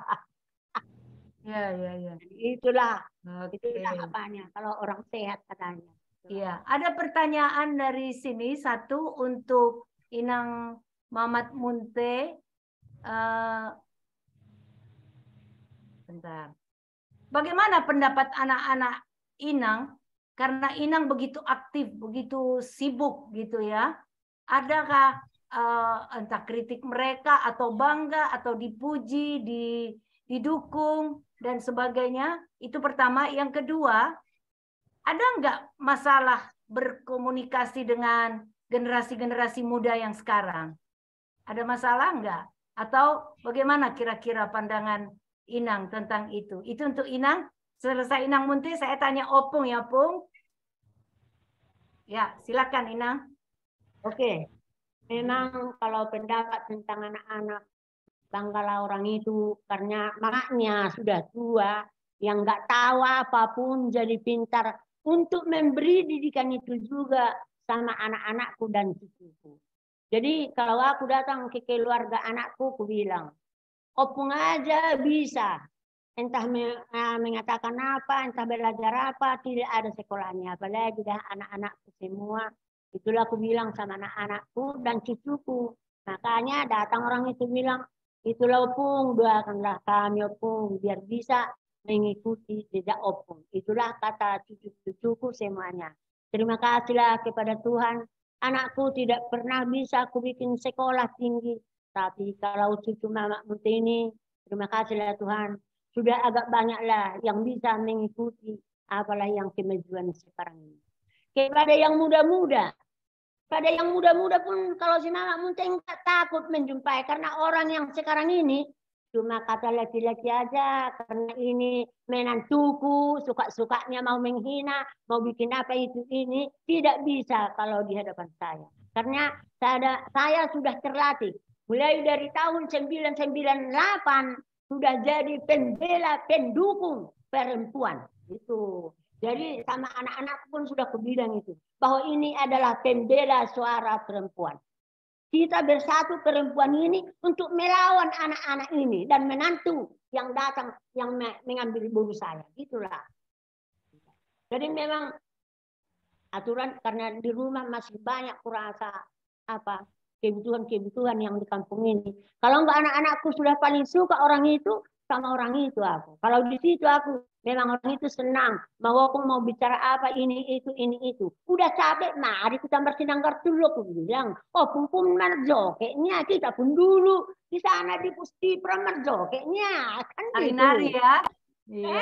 Speaker 3: Ya, ya, ya.
Speaker 6: Itulah,
Speaker 3: okay.
Speaker 6: Itulah apanya. Kalau orang sehat katanya.
Speaker 3: Iya, ada pertanyaan dari sini satu untuk Inang Mamat Munte. Uh, bentar. Bagaimana pendapat anak-anak Inang? Karena Inang begitu aktif, begitu sibuk gitu ya. Adakah uh, entah kritik mereka atau bangga atau dipuji, di, didukung dan sebagainya? Itu pertama. Yang kedua, ada nggak masalah berkomunikasi dengan generasi-generasi muda yang sekarang? Ada masalah nggak? Atau bagaimana kira-kira pandangan Inang tentang itu? Itu untuk Inang. Selesai Inang Munti, saya tanya Opung ya, Pung. Ya, silakan Inang.
Speaker 6: Oke. Memang kalau pendapat tentang anak-anak, banggalah orang itu karena maknya sudah tua, yang nggak tahu apapun jadi pintar untuk memberi didikan itu juga sama anak-anakku dan cucuku. Jadi kalau aku datang ke keluarga anakku, aku bilang, Opung aja bisa. Entah mengatakan apa, entah belajar apa, tidak ada sekolahnya. Apalagi dah anak-anakku semua. Itulah aku bilang sama anak-anakku dan cucuku. Makanya datang orang itu bilang, itulah Opung, doakanlah kami Opung, biar bisa mengikuti jejak Opung. Itulah kata cucu-cucuku semuanya. Terima kasihlah kepada Tuhan. Anakku tidak pernah bisa aku bikin sekolah tinggi. Tapi kalau cucu Mamat Munte ini, terima kasihlah Tuhan. Sudah agak banyaklah yang bisa mengikuti apalagi yang kemajuan sekarang ini. Kepada yang muda-muda, pada yang muda-muda pun kalau si Mamat Munte enggak takut menjumpai karena orang yang sekarang ini cuma kata laki-laki aja karena ini menantuku, suka-sukanya mau menghina, mau bikin apa itu ini tidak bisa kalau di hadapan saya. Karena saya, saya sudah terlatih mulai dari tahun sembilan puluh sembilan delapan sudah jadi pembela pendukung perempuan itu. Jadi sama anak-anak pun sudah kubilang itu bahwa ini adalah pembela suara perempuan. Kita bersatu perempuan ini untuk melawan anak-anak ini dan menantu yang datang yang mengambil bulu saya. Itulah. Jadi memang aturan karena di rumah masih banyak kurasa apa kebutuhan-kebutuhan yang di kampung ini. Kalau enggak anak-anakku sudah paling suka orang itu, sama orang itu aku. Kalau di situ aku memang orang itu senang. Mau aku mau bicara apa ini itu ini itu. Udah capek, mari kita bersenang dulu aku bilang. Oh pun mana jokeknya kita pun dulu di sana di Pusti Pramer jokeknya kan
Speaker 3: nari-nari ya. Iya.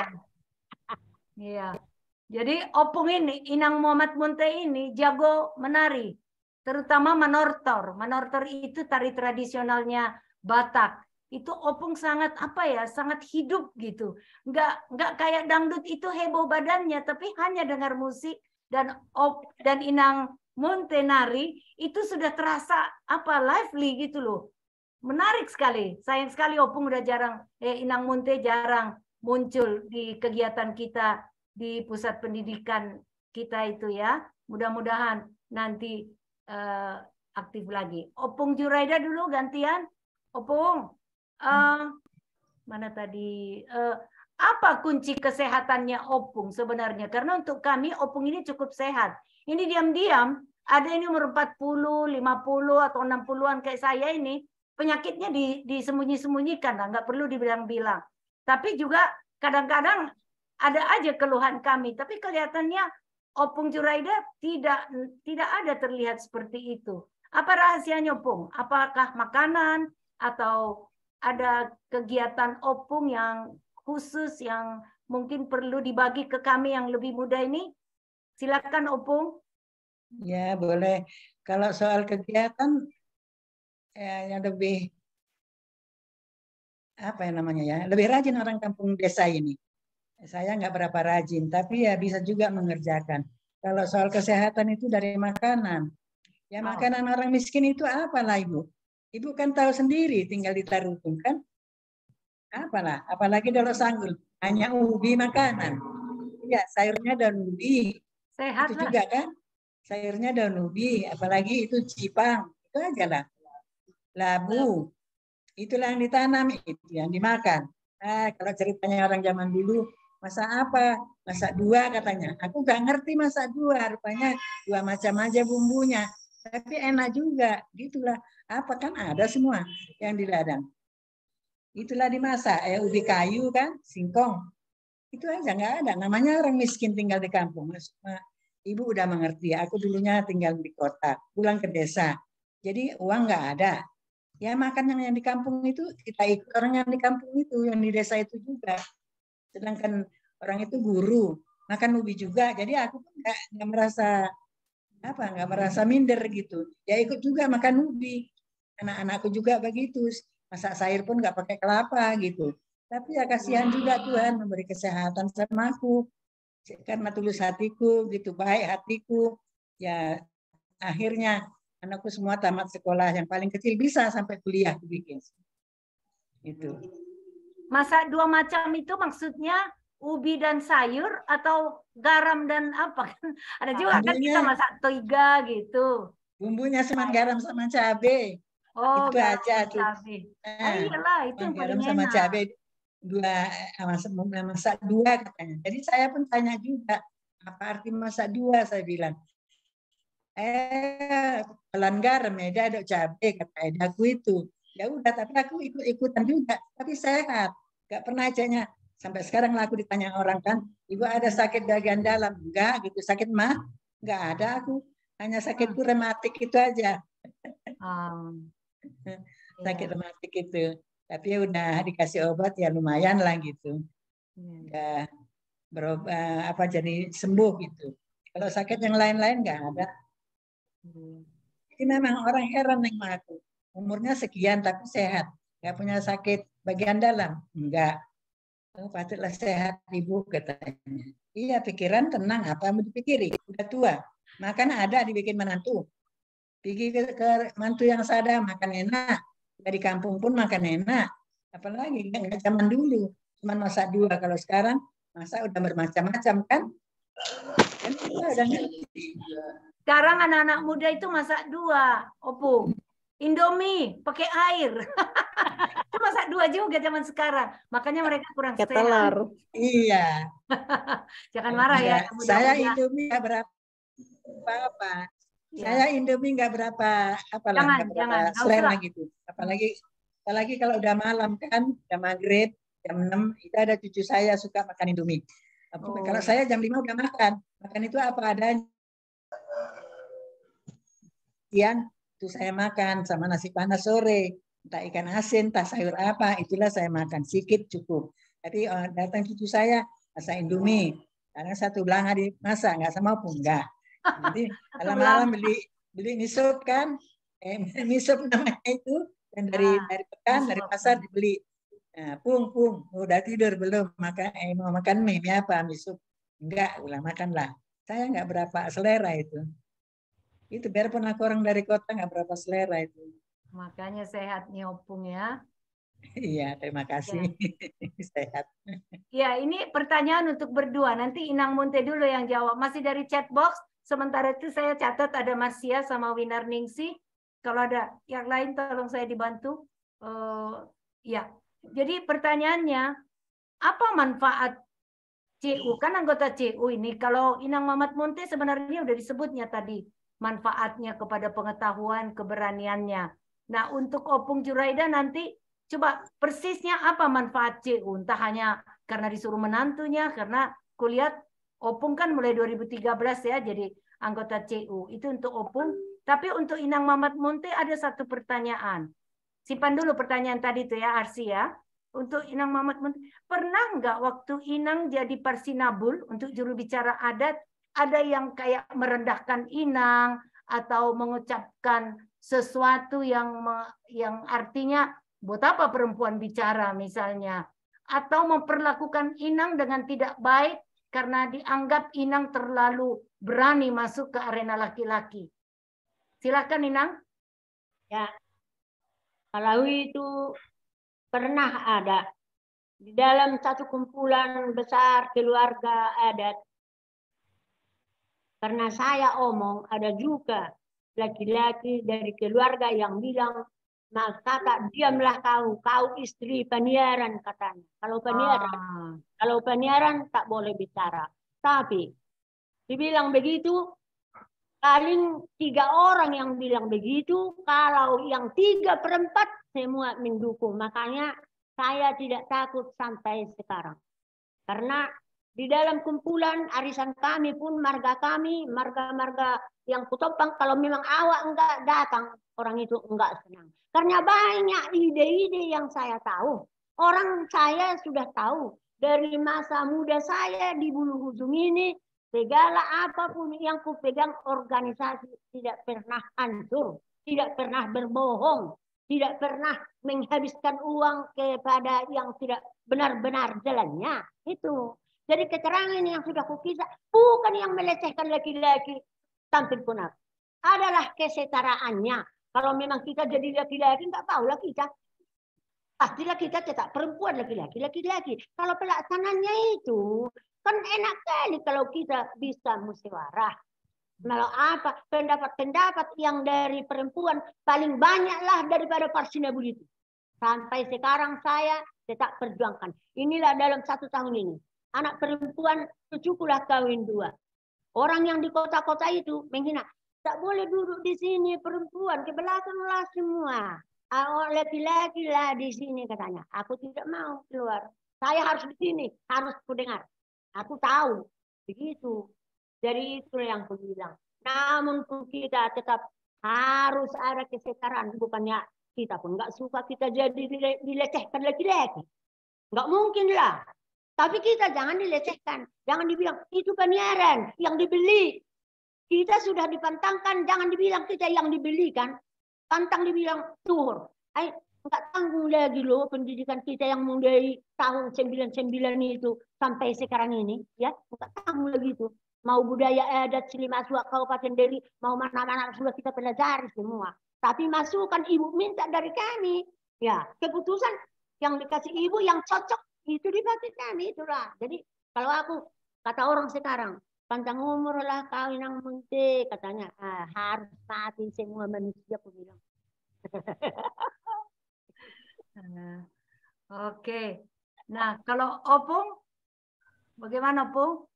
Speaker 3: Iya. Jadi Opung ini Inang Mamat Munte ini jago menari. terutama manortor. Manortor itu tari tradisionalnya Batak. Itu opung sangat apa ya, sangat hidup gitu. Enggak enggak kayak dangdut itu heboh badannya, tapi hanya dengar musik dan op dan Inang Munte nari itu sudah terasa apa lively gitu loh. Menarik sekali. Sayang sekali opung udah jarang, eh, Inang Munte jarang muncul di kegiatan kita di pusat pendidikan kita itu ya. Mudah-mudahan nanti uh, aktif lagi. Opung Juraida dulu gantian. Opung, uh, mana tadi? Uh, apa kunci kesehatannya opung sebenarnya? Karena untuk kami opung ini cukup sehat. Ini diam-diam ada ini umur empat puluh, lima puluh atau enam puluhan kayak saya ini, penyakitnya di, disembunyi-sembunyikan, nggak perlu dibilang-bilang. Tapi juga kadang-kadang ada aja keluhan kami, tapi kelihatannya Opung Juraida tidak tidak ada terlihat seperti itu. Apa rahasianya Opung? Apakah makanan atau ada kegiatan Opung yang khusus yang mungkin perlu dibagi ke kami yang lebih muda ini? Silakan Opung.
Speaker 4: Ya boleh. Kalau soal kegiatan ya, yang lebih apa ya namanya ya, lebih rajin orang kampung desa ini. Saya nggak berapa rajin, tapi ya bisa juga mengerjakan. Kalau soal kesehatan itu dari makanan. Ya
Speaker 3: Oh.
Speaker 4: makanan orang miskin itu apalah Ibu? Ibu kan tahu sendiri tinggal di Tarutung kan? Apalah, apalagi kalau sanggul. Hanya ubi makanan. Ya sayurnya daun ubi.
Speaker 3: Sehat
Speaker 4: Itu
Speaker 3: lah.
Speaker 4: juga kan? Sayurnya daun ubi, apalagi itu cipang. Itu aja lah. Labu. Itulah yang ditanam, itu yang dimakan. Nah, kalau ceritanya orang zaman dulu, masak apa? Masak dua katanya. Aku gak ngerti masak dua, rupanya dua macam aja bumbunya. Tapi enak juga, gitulah. Apa kan ada semua yang di ladang. Itulah dimasak, ya ubi kayu kan, singkong. Itu aja nggak ada. Namanya orang miskin tinggal di kampung. Ibu udah mengerti. Aku dulunya tinggal di kota, pulang ke desa. Jadi uang nggak ada. Ya makan yang, yang di kampung itu kita ikut orang yang di kampung itu, yang di desa itu juga. Sedangkan orang itu guru, makan ubi juga. Jadi aku pun nggak nggak merasa apa, nggak merasa minder gitu. Ya ikut juga makan ubi. Anak-anakku juga begitu. Masak sayur pun nggak pakai kelapa gitu. Tapi ya kasihan juga Tuhan memberi kesehatan sama aku. Karena tulus hatiku, gitu baik hatiku. Ya akhirnya anakku semua tamat sekolah, yang paling kecil bisa sampai kuliah bikin. Itu.
Speaker 3: Masak dua macam itu maksudnya ubi dan sayur atau garam dan apa? Ada juga kan kita masak toiga gitu.
Speaker 4: Bumbunya cuma garam sama cabai.
Speaker 3: Oh,
Speaker 4: itu
Speaker 3: garam
Speaker 4: aja tuh.
Speaker 3: Cabai.
Speaker 4: Nah,
Speaker 3: ah, iyalah itu yang
Speaker 4: garam
Speaker 3: paling
Speaker 4: sama
Speaker 3: enak.
Speaker 4: cabai dua masak, masak dua katanya. Jadi saya pun tanya juga apa arti masak dua, saya bilang. Eh, pelan garam ya, ada cabai kata edaku itu. Ya udah, tapi aku ikut-ikutan juga, tapi sehat. Gak pernah ajaknya. Sampai sekarang lah aku ditanya orang kan, Ibu ada sakit bagian dalam? Enggak gitu, sakit mah? Enggak ada aku. Hanya sakitku hmm. rematik itu aja.
Speaker 3: Um,
Speaker 4: sakit yeah. rematik itu. Tapi ya udah dikasih obat ya lumayan lah gitu. Ya berubah apa jadi sembuh gitu. Kalau sakit yang lain-lain enggak ada. Jadi memang orang heran yang aku. Umurnya sekian tapi sehat. Enggak punya sakit bagian dalam. Enggak. Oh, patutlah sehat Ibu katanya. Iya, pikiran tenang, apa yang mau dipikiri? Udah tua. Makan ada dibikin menantu. Pergi ke, ke mantu yang sadar makan enak. Dari kampung pun makan enak. Apalagi enggak zaman dulu. Cuma masak dua. Kalau sekarang masak udah bermacam-macam kan? Kan kita udah ngerti.
Speaker 3: Sekarang anak-anak muda itu masak dua, Opung. Indomie pakai air. Itu masak dua juga zaman sekarang. Makanya mereka kurang sehat.
Speaker 2: Telur.
Speaker 4: Iya.
Speaker 3: Jangan marah ya.
Speaker 4: ya saya Indomie nggak berapa apa. Ya. Saya Indomie nggak berapa apalah
Speaker 3: jangan,
Speaker 4: nggak berapa
Speaker 3: jangan.
Speaker 4: selera gitu. Apalagi apalagi kalau udah malam kan, udah maghrib jam enam itu ada cucu saya suka makan Indomie. Oh. Kalau saya jam lima udah makan. Makan itu apa adanya. Siang itu saya makan sama nasi panas sore, entah ikan asin, entah sayur apa, itulah saya makan sedikit cukup. Tapi uh, datang cucu saya masak Indomie, karena satu belanga dimasak nggak sama pun enggak. Jadi kalau malam beli beli misop kan, eh, misop namanya itu, dan dari
Speaker 3: Ah,
Speaker 4: dari pekan dari
Speaker 3: misop.
Speaker 4: pasar dibeli. Nah, pung pung udah tidur belum? Makan eh, mau makan mie, mie apa? Misop? Enggak, ulah makanlah. Saya enggak berapa selera itu. Itu biarpun aku orang dari kota enggak berapa selera itu.
Speaker 3: Makanya sehat nih Opung ya.
Speaker 4: Iya, terima kasih. Ya. Sehat.
Speaker 3: Ya, ini pertanyaan untuk berdua. Nanti Inang Munte dulu yang jawab. Masih dari chat box. Sementara itu saya catat ada Marsia sama Winar Ningsi. Kalau ada yang lain tolong saya dibantu. Uh, ya. Jadi pertanyaannya, apa manfaat C U? Kan anggota C U ini. Kalau Inang Mamat Munte sebenarnya udah disebutnya tadi. Manfaatnya kepada pengetahuan, keberaniannya. Nah, untuk Opung Juraida nanti coba persisnya apa manfaat C U? Entah hanya karena disuruh menantunya, karena kulihat Opung kan mulai dua ribu tiga belas ya jadi anggota C U. Itu untuk Opung. Tapi untuk Inang Mamat Munte ada satu pertanyaan. Simpan dulu pertanyaan tadi tuh ya, Arsi ya. Untuk Inang Mamat Munte, pernah nggak waktu Inang jadi Parsinabul untuk juru bicara adat, ada yang kayak merendahkan Inang atau mengucapkan sesuatu yang yang artinya buat apa perempuan bicara misalnya, atau memperlakukan Inang dengan tidak baik karena dianggap Inang terlalu berani masuk ke arena laki-laki? Silakan Inang.
Speaker 6: Ya, kalau itu pernah ada di dalam satu kumpulan besar keluarga adat. Karena saya omong, ada juga laki-laki dari keluarga yang bilang, mas kakak diamlah kau, kau istri penyiaran katanya. Kalau penyiaran, ah. kalau penyiaran tak boleh bicara. Tapi dibilang begitu, paling tiga orang yang bilang begitu, kalau yang tiga perempat semua mendukung. Makanya saya tidak takut sampai sekarang. Karena di dalam kumpulan arisan kami pun, marga kami, marga-marga yang kutopang, kalau memang awak enggak datang, orang itu enggak senang. Karena banyak ide-ide yang saya tahu. Orang saya sudah tahu. Dari masa muda saya di Bulu Hujung ini, segala apapun yang kupegang organisasi tidak pernah hancur, tidak pernah berbohong, tidak pernah menghabiskan uang kepada yang tidak benar-benar jalannya. Itu. Jadi keterangan yang sudah kukisah bukan yang melecehkan laki-laki tampil punah. Adalah kesetaraannya. Kalau memang kita jadi laki-laki, nggak tahulah kita. Pastilah kita tetap perempuan, laki-laki, laki-laki. Kalau pelaksananya itu, kan enak kali kalau kita bisa musyawarah. Kalau apa, pendapat-pendapat yang dari perempuan paling banyaklah daripada Parsinabul itu. Sampai sekarang saya tetap perjuangkan. Inilah dalam satu tahun ini. Anak perempuan cukulah kawin dua. Orang yang di kota-kota itu menghina. Tak boleh duduk di sini perempuan. Ke belakanglah semua. Laki-laki lah di sini katanya. Aku tidak mau keluar. Saya harus di sini. Harus ku dengar. Aku tahu. Begitu. Jadi itu yang aku bilang. Namun kita tetap harus ada kesetaraan. Bukannya kita pun nggak suka kita jadi dilecehkan laki-laki. Nggak mungkin lah. Tapi kita jangan dilecehkan. Jangan dibilang, itu penyiaran yang dibeli. Kita sudah dipantangkan, jangan dibilang kita yang dibeli kan. Pantang dibilang, tuhur. Ay, nggak tanggung lagi loh pendidikan kita yang mulai tahun sembilan puluh sembilan itu sampai sekarang ini. Ya, nggak tanggung lagi itu. Mau budaya adat Silimaswa, Kabupaten Deli, mau mana-mana sudah kita pelajari semua. Tapi masukan ibu minta dari kami. Ya, keputusan yang dikasih ibu yang cocok. Itu dipakai kami itulah. Jadi kalau aku kata orang sekarang, panjang umur lah kau Inang Munte katanya, ah, harus mati semua manusia aku bilang.
Speaker 3: Oke. Nah kalau Opung, bagaimana Opung?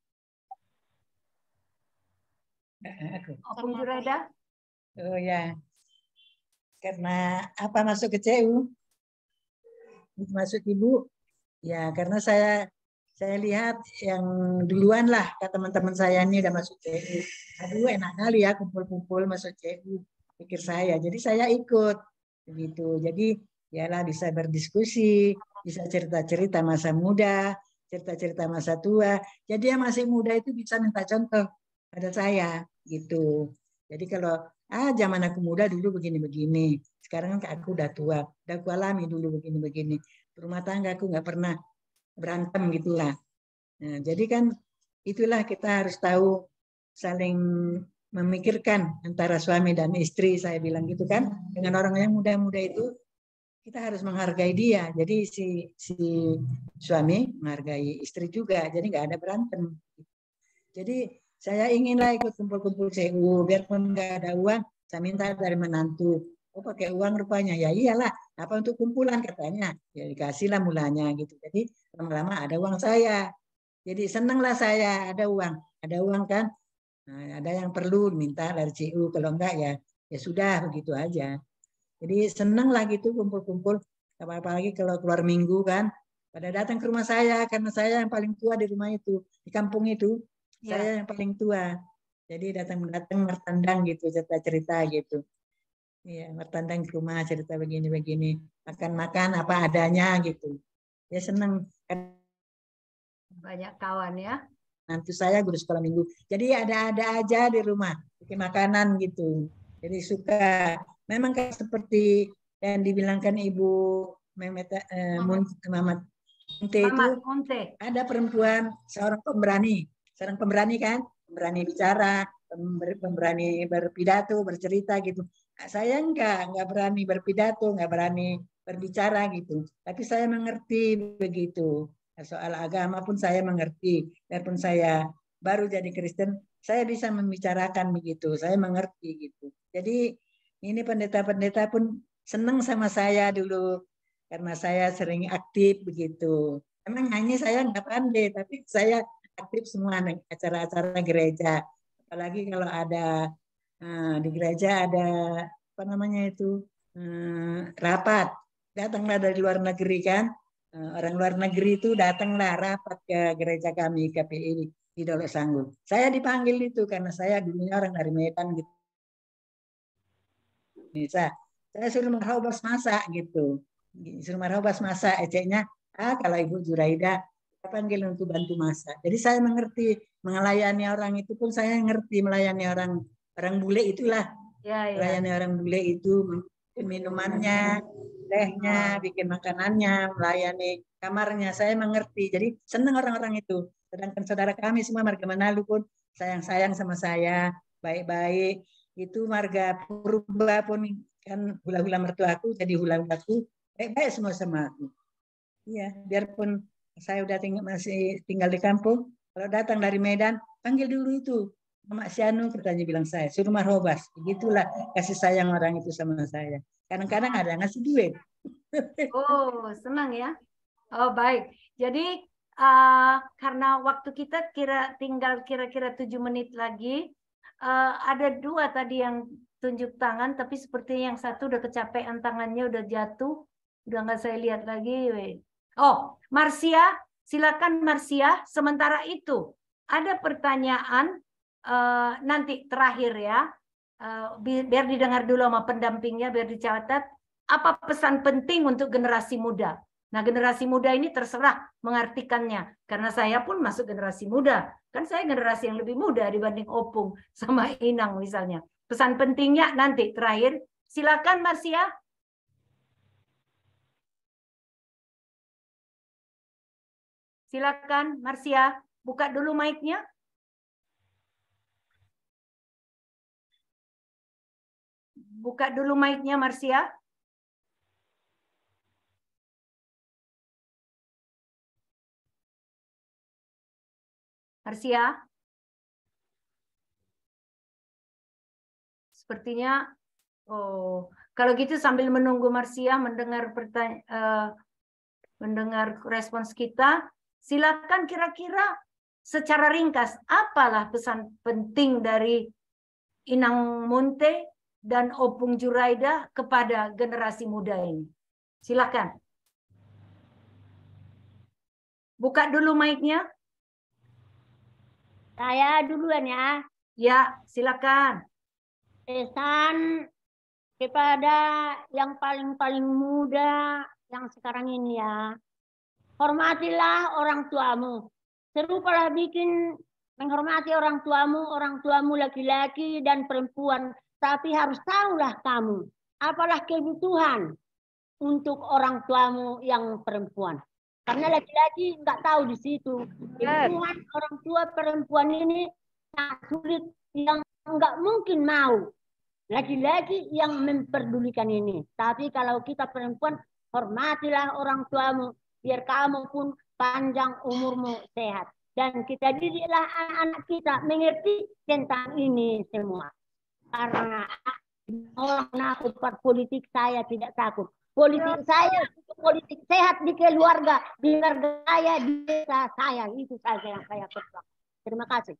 Speaker 3: Opung Juraida?
Speaker 4: Oh ya, karena apa masuk ke C U? Masuk ibu? Ya, karena saya saya lihat yang duluan lah, kata teman-teman saya ini udah masuk C U. Aduh, enak kali ya kumpul-kumpul masuk C U, pikir saya. Jadi saya ikut, begitu. Jadi yalah bisa berdiskusi, bisa cerita-cerita masa muda, cerita-cerita masa tua. Jadi yang masih muda itu bisa minta contoh pada saya, gitu. Jadi kalau ah zaman aku muda dulu begini-begini, sekarang kan aku udah tua, udah aku alami dulu begini-begini. Rumah tangga aku nggak pernah berantem gitulah. Nah, jadi kan itulah kita harus tahu saling memikirkan antara suami dan istri, saya bilang gitu kan. Dengan orang yang muda-muda itu kita harus menghargai dia. Jadi si si suami menghargai istri juga. Jadi nggak ada berantem. Jadi saya inginlah ikut kumpul-kumpul C U, biarpun nggak ada uang, saya minta dari menantu. Oh pakai uang rupanya, ya iyalah. Apa untuk kumpulan katanya, ya dikasihlah mulanya gitu. Jadi lama-lama ada uang saya. Jadi senanglah saya ada uang, ada uang kan. Nah, ada yang perlu minta dari C U, kalau enggak ya ya sudah begitu aja. Jadi senang lah gitu kumpul-kumpul, apalagi kalau keluar minggu kan, pada datang ke rumah saya karena saya yang paling tua di rumah itu, di kampung itu, ya. Saya yang paling tua. Jadi datang-datang bertandang gitu, cerita-cerita gitu. Iya, bertandang ke rumah cerita begini-begini, makan-makan apa adanya gitu. Ya senang.
Speaker 3: Banyak kawan ya.
Speaker 4: Nanti saya guru sekolah minggu. Jadi ada-ada aja di rumah, bikin makanan gitu. Jadi suka. Memang kayak seperti yang dibilangkan Ibu Mehmet eh, Mamat Munte itu, ada perempuan seorang pemberani, seorang pemberani kan, pemberani bicara, pemberani berpidato, bercerita gitu. Saya enggak, enggak berani berpidato, enggak berani berbicara gitu. Tapi saya mengerti begitu. Soal agama pun saya mengerti, biarpun saya baru jadi Kristen, saya bisa membicarakan begitu, saya mengerti gitu. Jadi ini pendeta-pendeta pun senang sama saya dulu, karena saya sering aktif begitu. Emang nyanyi saya nggak pandai, tapi saya aktif semua acara-acara gereja. Apalagi kalau ada di gereja ada apa namanya itu rapat, datanglah dari luar negeri kan. Orang luar negeri itu datanglah rapat ke gereja kami, K P I di Dolok Sanggul. Saya dipanggil itu karena saya dulunya orang dari Medan gitu. Bisa. Saya suruh Marhobas masak gitu. Suruh Marhobas masak, eceknya, ah kalau Ibu Juraida saya panggil untuk bantu masak. Jadi saya mengerti melayani orang itu pun saya ngerti melayani orang orang bule itulah. Ya, ya. Melayani orang bule itu minumannya, tehnya, bikin makanannya, melayani kamarnya, saya mengerti. Jadi senang orang-orang itu. Sedangkan saudara kami semua marga Manado pun sayang-sayang sama saya, baik-baik. Itu marga Purba pun kan hula-hula mertuaku jadi hula-hulaku, baik-baik semua sama aku. Iya, biarpun saya udah tinggal, masih tinggal di kampung, kalau datang dari Medan, panggil dulu itu. Mama Sianu katanya bilang saya, suruh Marhobas. Begitulah kasih sayang orang itu sama saya. Kadang-kadang ada ngasih duit.
Speaker 3: Oh, senang ya. Oh, baik. Jadi uh, karena waktu kita kira tinggal kira-kira tujuh menit lagi, uh, ada dua tadi yang tunjuk tangan, tapi sepertinya yang satu udah kecapean tangannya, udah jatuh, udah nggak saya lihat lagi. Oh, Marsia, silakan Marsia. Sementara itu ada pertanyaan uh, nanti terakhir ya, uh, biar didengar dulu sama pendampingnya, biar dicatat. Apa pesan penting untuk generasi muda? Nah, generasi muda ini terserah mengartikannya. Karena saya pun masuk generasi muda. Kan saya generasi yang lebih muda dibanding Opung sama Inang misalnya. Pesan pentingnya nanti terakhir. Silakan Marsia. Silakan Marsia. Buka dulu mic-nya. Buka dulu mic-nya Marsia. Marsia, sepertinya, oh, kalau gitu sambil menunggu Marsia mendengar pertanyaan, uh, mendengar respons kita, silakan kira-kira secara ringkas, apalah pesan penting dari Inang Munte dan Opung Juraida kepada generasi muda ini? Silakan. Buka dulu mic-nya.
Speaker 6: Saya duluan ya.
Speaker 3: Ya, silakan.
Speaker 6: Pesan kepada yang paling-paling muda yang sekarang ini ya. Hormatilah orang tuamu. Serupalah bikin menghormati orang tuamu, orang tuamu laki-laki dan perempuan. Tapi harus tahulah kamu, apalah kebutuhan untuk orang tuamu yang perempuan. Karena laki-laki nggak tahu di situ. Kebutuhan orang tua perempuan ini sangat sulit, yang nggak mungkin mau laki-laki yang memperdulikan ini. Tapi kalau kita perempuan, hormatilah orang tuamu, biar kamu pun panjang umurmu, sehat. Dan kita didiklah anak-anak kita mengerti tentang ini semua. Karena orang nakut politik, saya tidak takut. Politik saya, politik sehat di keluarga, di keluarga saya, di desa saya. Itu saja yang saya perjuangkan. Terima kasih.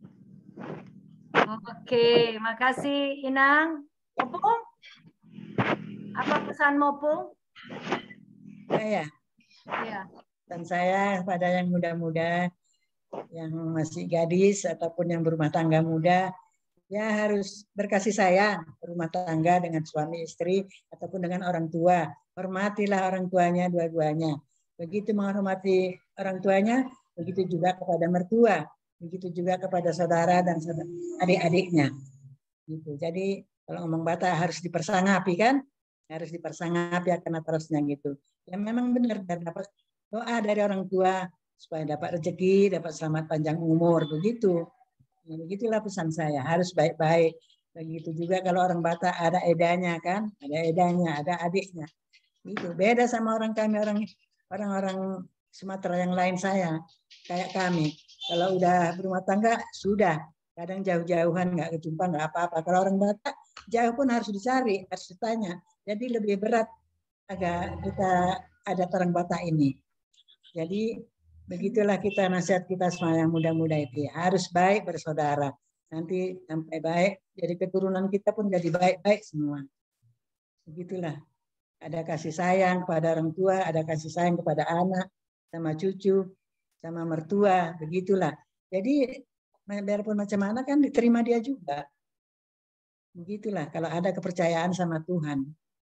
Speaker 3: Oke, makasih Inang. Opung, apa pesanmu, Opung?
Speaker 4: Saya,
Speaker 3: Ya.
Speaker 4: dan saya pada yang muda-muda, yang masih gadis ataupun yang berumah tangga muda, ya harus berkasih sayang berumah tangga dengan suami istri ataupun dengan orang tua. Hormatilah orang tuanya dua-duanya. Begitu menghormati orang tuanya, begitu juga kepada mertua. Begitu juga kepada saudara dan adik-adiknya. Gitu. Jadi kalau ngomong Batak harus dipersangapi kan, harus dipersangapi karena terusnya gitu. Ya memang benar, dan dapat doa dari orang tua supaya dapat rezeki, dapat selamat panjang umur begitu. Nah, begitulah pesan saya, harus baik-baik. Begitu juga kalau orang Batak ada edanya kan, ada edanya, ada adiknya. Gitu. Beda sama orang kami orang orang-orang Sumatera yang lain saya, kayak kami. Kalau udah berumah tangga, sudah. Kadang jauh-jauhan, nggak kejumpa, nggak apa-apa. Kalau orang Batak, jauh pun harus dicari, harus ditanya. Jadi lebih berat agak kita ada orang Batak ini. Jadi begitulah kita, nasihat kita semua yang muda-muda itu. Harus baik bersaudara. Nanti sampai baik, jadi keturunan kita pun jadi baik-baik semua. Begitulah. Ada kasih sayang kepada orang tua, ada kasih sayang kepada anak, sama cucu, sama mertua, begitulah. Jadi biarpun macam mana kan diterima dia juga. Begitulah kalau ada kepercayaan sama Tuhan.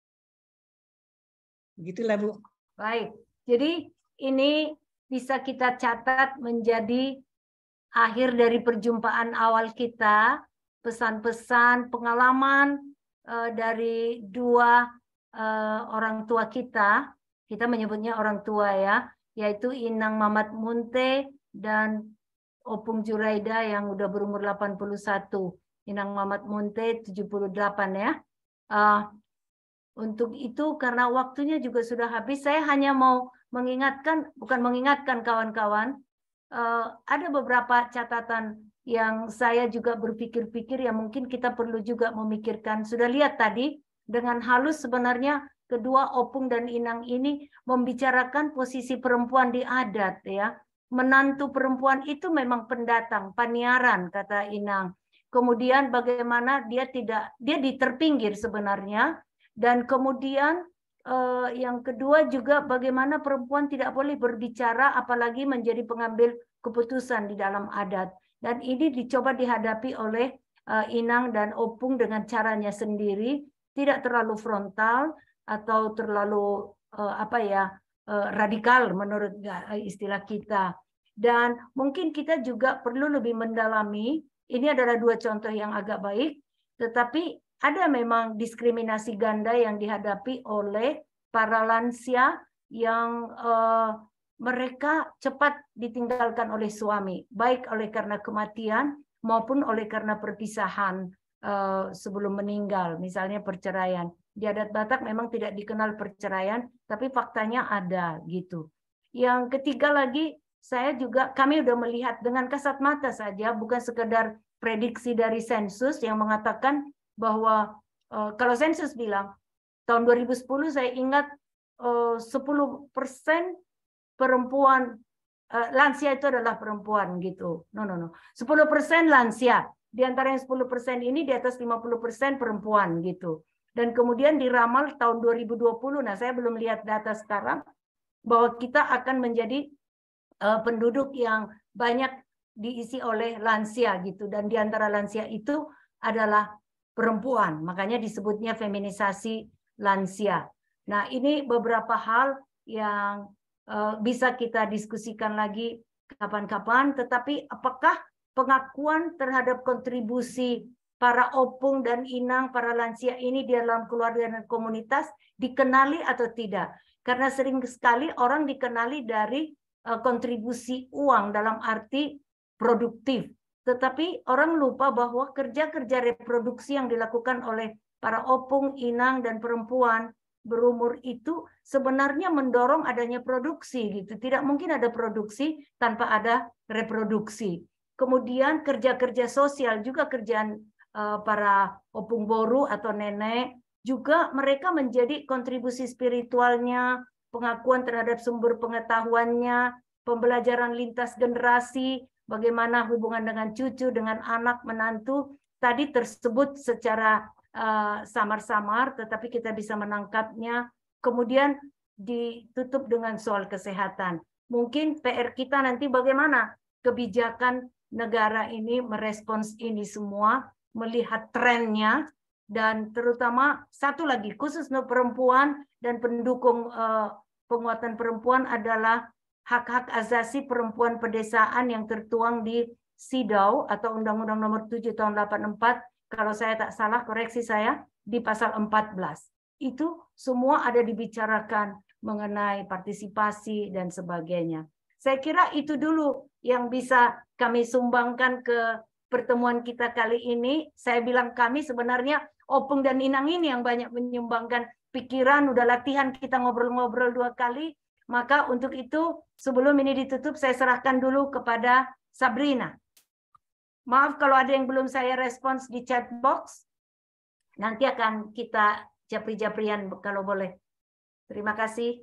Speaker 4: Begitulah Bu.
Speaker 3: Baik, jadi ini bisa kita catat menjadi akhir dari perjumpaan awal kita, pesan-pesan, pengalaman uh, dari dua uh, orang tua kita, kita menyebutnya orang tua ya, yaitu Inang Mamat Munte dan Opung Juraida yang udah berumur delapan puluh satu. Inang Mamat Munte tujuh puluh delapan ya. Uh, untuk itu karena waktunya juga sudah habis, saya hanya mau mengingatkan, bukan mengingatkan kawan-kawan, uh, ada beberapa catatan yang saya juga berpikir-pikir yang mungkin kita perlu juga memikirkan. Sudah lihat tadi, dengan halus sebenarnya kedua Opung dan Inang ini membicarakan posisi perempuan di adat ya. Menantu perempuan itu memang pendatang, paniaran kata Inang. Kemudian bagaimana dia tidak, dia diterpinggir sebenarnya. Dan kemudian eh, yang kedua juga bagaimana perempuan tidak boleh berbicara apalagi menjadi pengambil keputusan di dalam adat. Dan ini dicoba dihadapi oleh eh, Inang dan Opung dengan caranya sendiri, tidak terlalu frontal atau terlalu eh, apa ya eh, radikal menurut istilah kita. Dan mungkin kita juga perlu lebih mendalami. Ini adalah dua contoh yang agak baik, tetapi ada memang diskriminasi ganda yang dihadapi oleh para lansia yang uh, mereka cepat ditinggalkan oleh suami, baik oleh karena kematian maupun oleh karena perpisahan uh, sebelum meninggal, misalnya perceraian. Di adat Batak memang tidak dikenal perceraian, tapi faktanya ada gitu. Yang ketiga lagi, saya juga, kami sudah melihat dengan kasat mata saja, bukan sekedar prediksi dari sensus yang mengatakan bahwa uh, kalau sensus bilang tahun dua ribu sepuluh saya ingat uh, sepuluh persen perempuan uh, lansia itu adalah perempuan gitu. No no no. sepuluh persen lansia. Di antara yang sepuluh persen ini di atas lima puluh persen perempuan gitu. Dan kemudian diramal tahun dua ribu dua puluh. Nah, saya belum lihat data sekarang bahwa kita akan menjadi uh, penduduk yang banyak diisi oleh lansia gitu, dan di antara lansia itu adalah perempuan, makanya disebutnya feminisasi lansia. Nah, ini beberapa hal yang uh, bisa kita diskusikan lagi kapan-kapan, tetapi apakah pengakuan terhadap kontribusi para opung dan inang, para lansia ini di dalam keluarga dan komunitas dikenali atau tidak. Karena sering sekali orang dikenali dari uh, kontribusi uang dalam arti produktif. Tetapi orang lupa bahwa kerja-kerja reproduksi yang dilakukan oleh para opung, inang, dan perempuan berumur itu sebenarnya mendorong adanya produksi gitu. Tidak mungkin ada produksi tanpa ada reproduksi. Kemudian kerja-kerja sosial juga kerjaan uh, para opung boru atau nenek juga mereka menjadi kontribusi spiritualnya, pengakuan terhadap sumber pengetahuannya, pembelajaran lintas generasi, bagaimana hubungan dengan cucu, dengan anak, menantu tadi tersebut secara samar-samar, uh, tetapi kita bisa menangkapnya. Kemudian ditutup dengan soal kesehatan. Mungkin P R kita nanti bagaimana kebijakan negara ini merespons ini semua, melihat trennya, dan terutama satu lagi khusus untuk perempuan dan pendukung uh, penguatan perempuan adalah hak-hak asasi perempuan pedesaan yang tertuang di S I D A W atau Undang-Undang Nomor tujuh Tahun delapan puluh empat. Kalau saya tak salah, koreksi saya, di pasal empat belas. Itu semua ada dibicarakan mengenai partisipasi dan sebagainya. Saya kira itu dulu yang bisa kami sumbangkan ke pertemuan kita kali ini. Saya bilang kami sebenarnya opung dan inang ini yang banyak menyumbangkan pikiran, udah latihan kita ngobrol-ngobrol dua kali. Maka untuk itu sebelum ini ditutup saya serahkan dulu kepada Sabrina. Maaf kalau ada yang belum saya respons di chat box. Nanti akan kita japri-japrian kalau boleh. Terima kasih.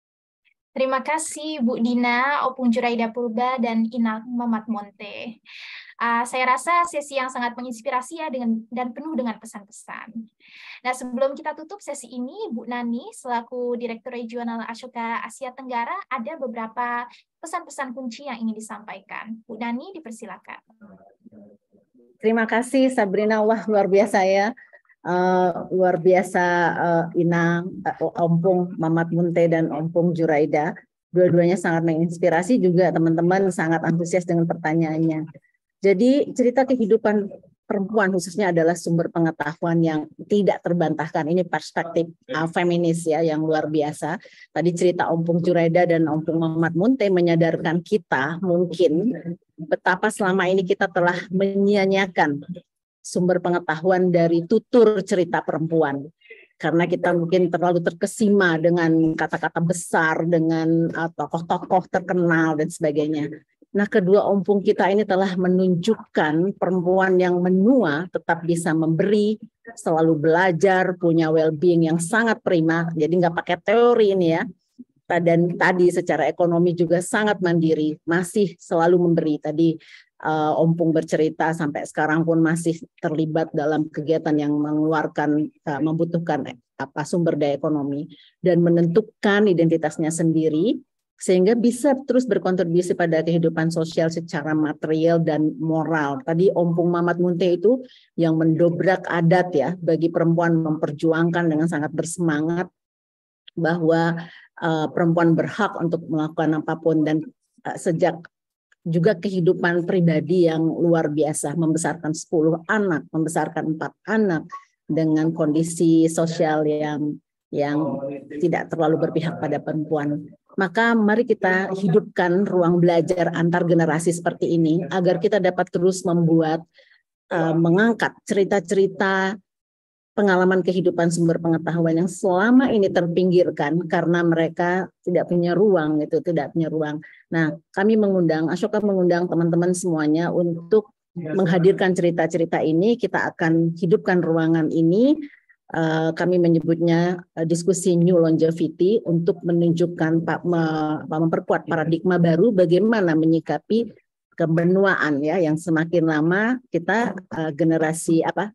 Speaker 1: Terima kasih Bu Dina, Opung Juraida Purba, dan Inang Mamat Monte. Uh, saya rasa sesi yang sangat menginspirasi ya dengan dan penuh dengan pesan-pesan. Nah, sebelum kita tutup sesi ini, Bu Nani selaku Direktur Regional Ashoka Asia Tenggara ada beberapa pesan-pesan kunci yang ingin disampaikan. Bu Nani, dipersilakan.
Speaker 2: Terima kasih Sabrina, wah luar biasa ya. Uh, luar biasa uh, Inang, uh, Ompung Mamat Munte dan Ompung Juraida. Dua-duanya sangat menginspirasi, juga teman-teman sangat antusias dengan pertanyaannya. Jadi cerita kehidupan perempuan khususnya adalah sumber pengetahuan yang tidak terbantahkan. Ini perspektif uh, feminis ya yang luar biasa. Tadi cerita Ompung Juraida dan Ompung Mamat Munte menyadarkan kita mungkin betapa selama ini kita telah menyia-nyiakan sumber pengetahuan dari tutur cerita perempuan. Karena kita mungkin terlalu terkesima dengan kata-kata besar, dengan tokoh-tokoh uh, terkenal dan sebagainya. Nah, kedua ompung kita ini telah menunjukkan perempuan yang menua tetap bisa memberi, selalu belajar, punya well-being yang sangat prima. Jadi nggak pakai teori ini ya. Dan tadi secara ekonomi juga sangat mandiri, masih selalu memberi. Tadi Uh, Ompung bercerita sampai sekarang pun masih terlibat dalam kegiatan yang mengeluarkan, uh, membutuhkan apa sumber daya ekonomi dan menentukan identitasnya sendiri sehingga bisa terus berkontribusi pada kehidupan sosial secara material dan moral. Tadi Ompung Mamat Munte itu yang mendobrak adat ya bagi perempuan, memperjuangkan dengan sangat bersemangat bahwa uh, perempuan berhak untuk melakukan apapun, dan uh, sejak juga kehidupan pribadi yang luar biasa, membesarkan sepuluh anak, membesarkan empat anak dengan kondisi sosial yang yang tidak terlalu berpihak pada perempuan. Maka mari kita hidupkan ruang belajar antar generasi seperti ini agar kita dapat terus membuat, uh, mengangkat cerita-cerita pengalaman kehidupan sumber pengetahuan yang selama ini terpinggirkan karena mereka tidak punya ruang, itu tidak punya ruang. Nah, kami mengundang, Ashoka mengundang teman-teman semuanya untuk menghadirkan cerita-cerita ini. Kita akan hidupkan ruangan ini. Uh, kami menyebutnya uh, diskusi New Longevity untuk menunjukkan, Pak, me, memperkuat paradigma baru bagaimana menyikapi kebenuaan ya yang semakin lama kita uh, generasi apa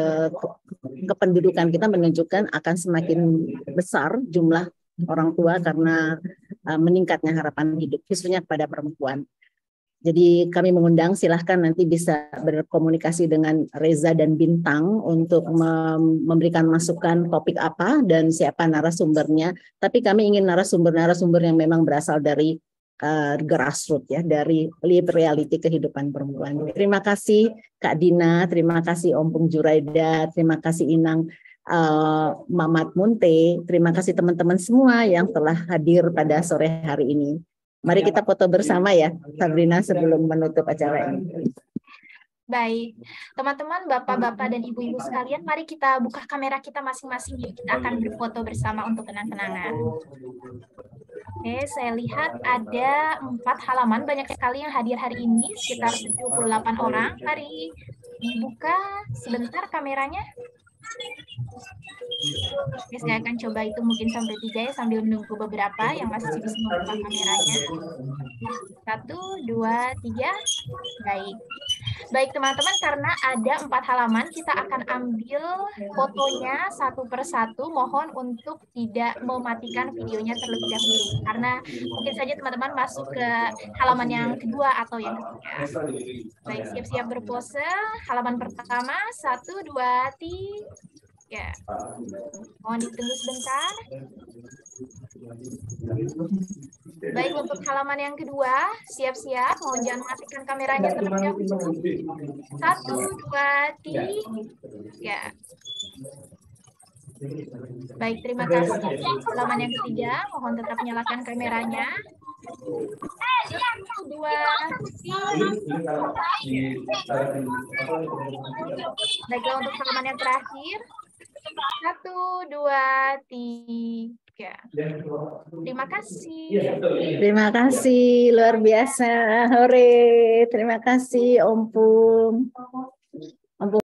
Speaker 2: kependudukan kita menunjukkan akan semakin besar jumlah orang tua karena uh, meningkatnya harapan hidup khususnya kepada perempuan. Jadi kami mengundang, silahkan nanti bisa berkomunikasi dengan Reza dan Bintang untuk mem memberikan masukan topik apa dan siapa narasumbernya. Tapi kami ingin narasumber-narasumber yang memang berasal dari uh, grassroots ya, dari live reality kehidupan perempuan. Terima kasih Kak Dina, terima kasih Om Pung Juraida, terima kasih Inang uh, Mamat Munte, terima kasih teman-teman semua yang telah hadir pada sore hari ini. Mari kita foto bersama ya, Sabrina, sebelum menutup acara ini.
Speaker 1: Baik, teman-teman, bapak-bapak dan ibu-ibu sekalian, mari kita buka kamera kita masing-masing. Kita akan berfoto bersama untuk kenang-kenangan. Oke, saya lihat ada empat halaman, banyak sekali yang hadir hari ini, sekitar tujuh puluh delapan orang. Mari dibuka sebentar kameranya. Oke, saya akan coba itu mungkin sampai tiga ya, sambil menunggu beberapa yang masih bisa membuka kameranya. Satu, dua, tiga. Baik. Baik teman-teman, karena ada empat halaman, kita akan ambil fotonya satu persatu. Mohon untuk tidak mematikan videonya terlebih dahulu, karena mungkin saja teman-teman masuk ke halaman yang kedua atau yang ketiga. Baik, siap-siap berpose. Halaman pertama, satu, dua, tiga. Ya, mohon ditunggu sebentar. Baik, untuk halaman yang kedua, siap-siap. Mohon jangan matikan kameranya terlebih dahulu. Satu, dua, tiga. Ya. Baik, terima kasih. Halaman yang ketiga, mohon tetap nyalakan kameranya. Satu, dua, tiga. Baiklah, untuk halaman yang terakhir. Satu, dua, tiga. Terima kasih.
Speaker 2: Terima kasih, luar biasa. Hore. Terima kasih, Om Pung. Om Pung.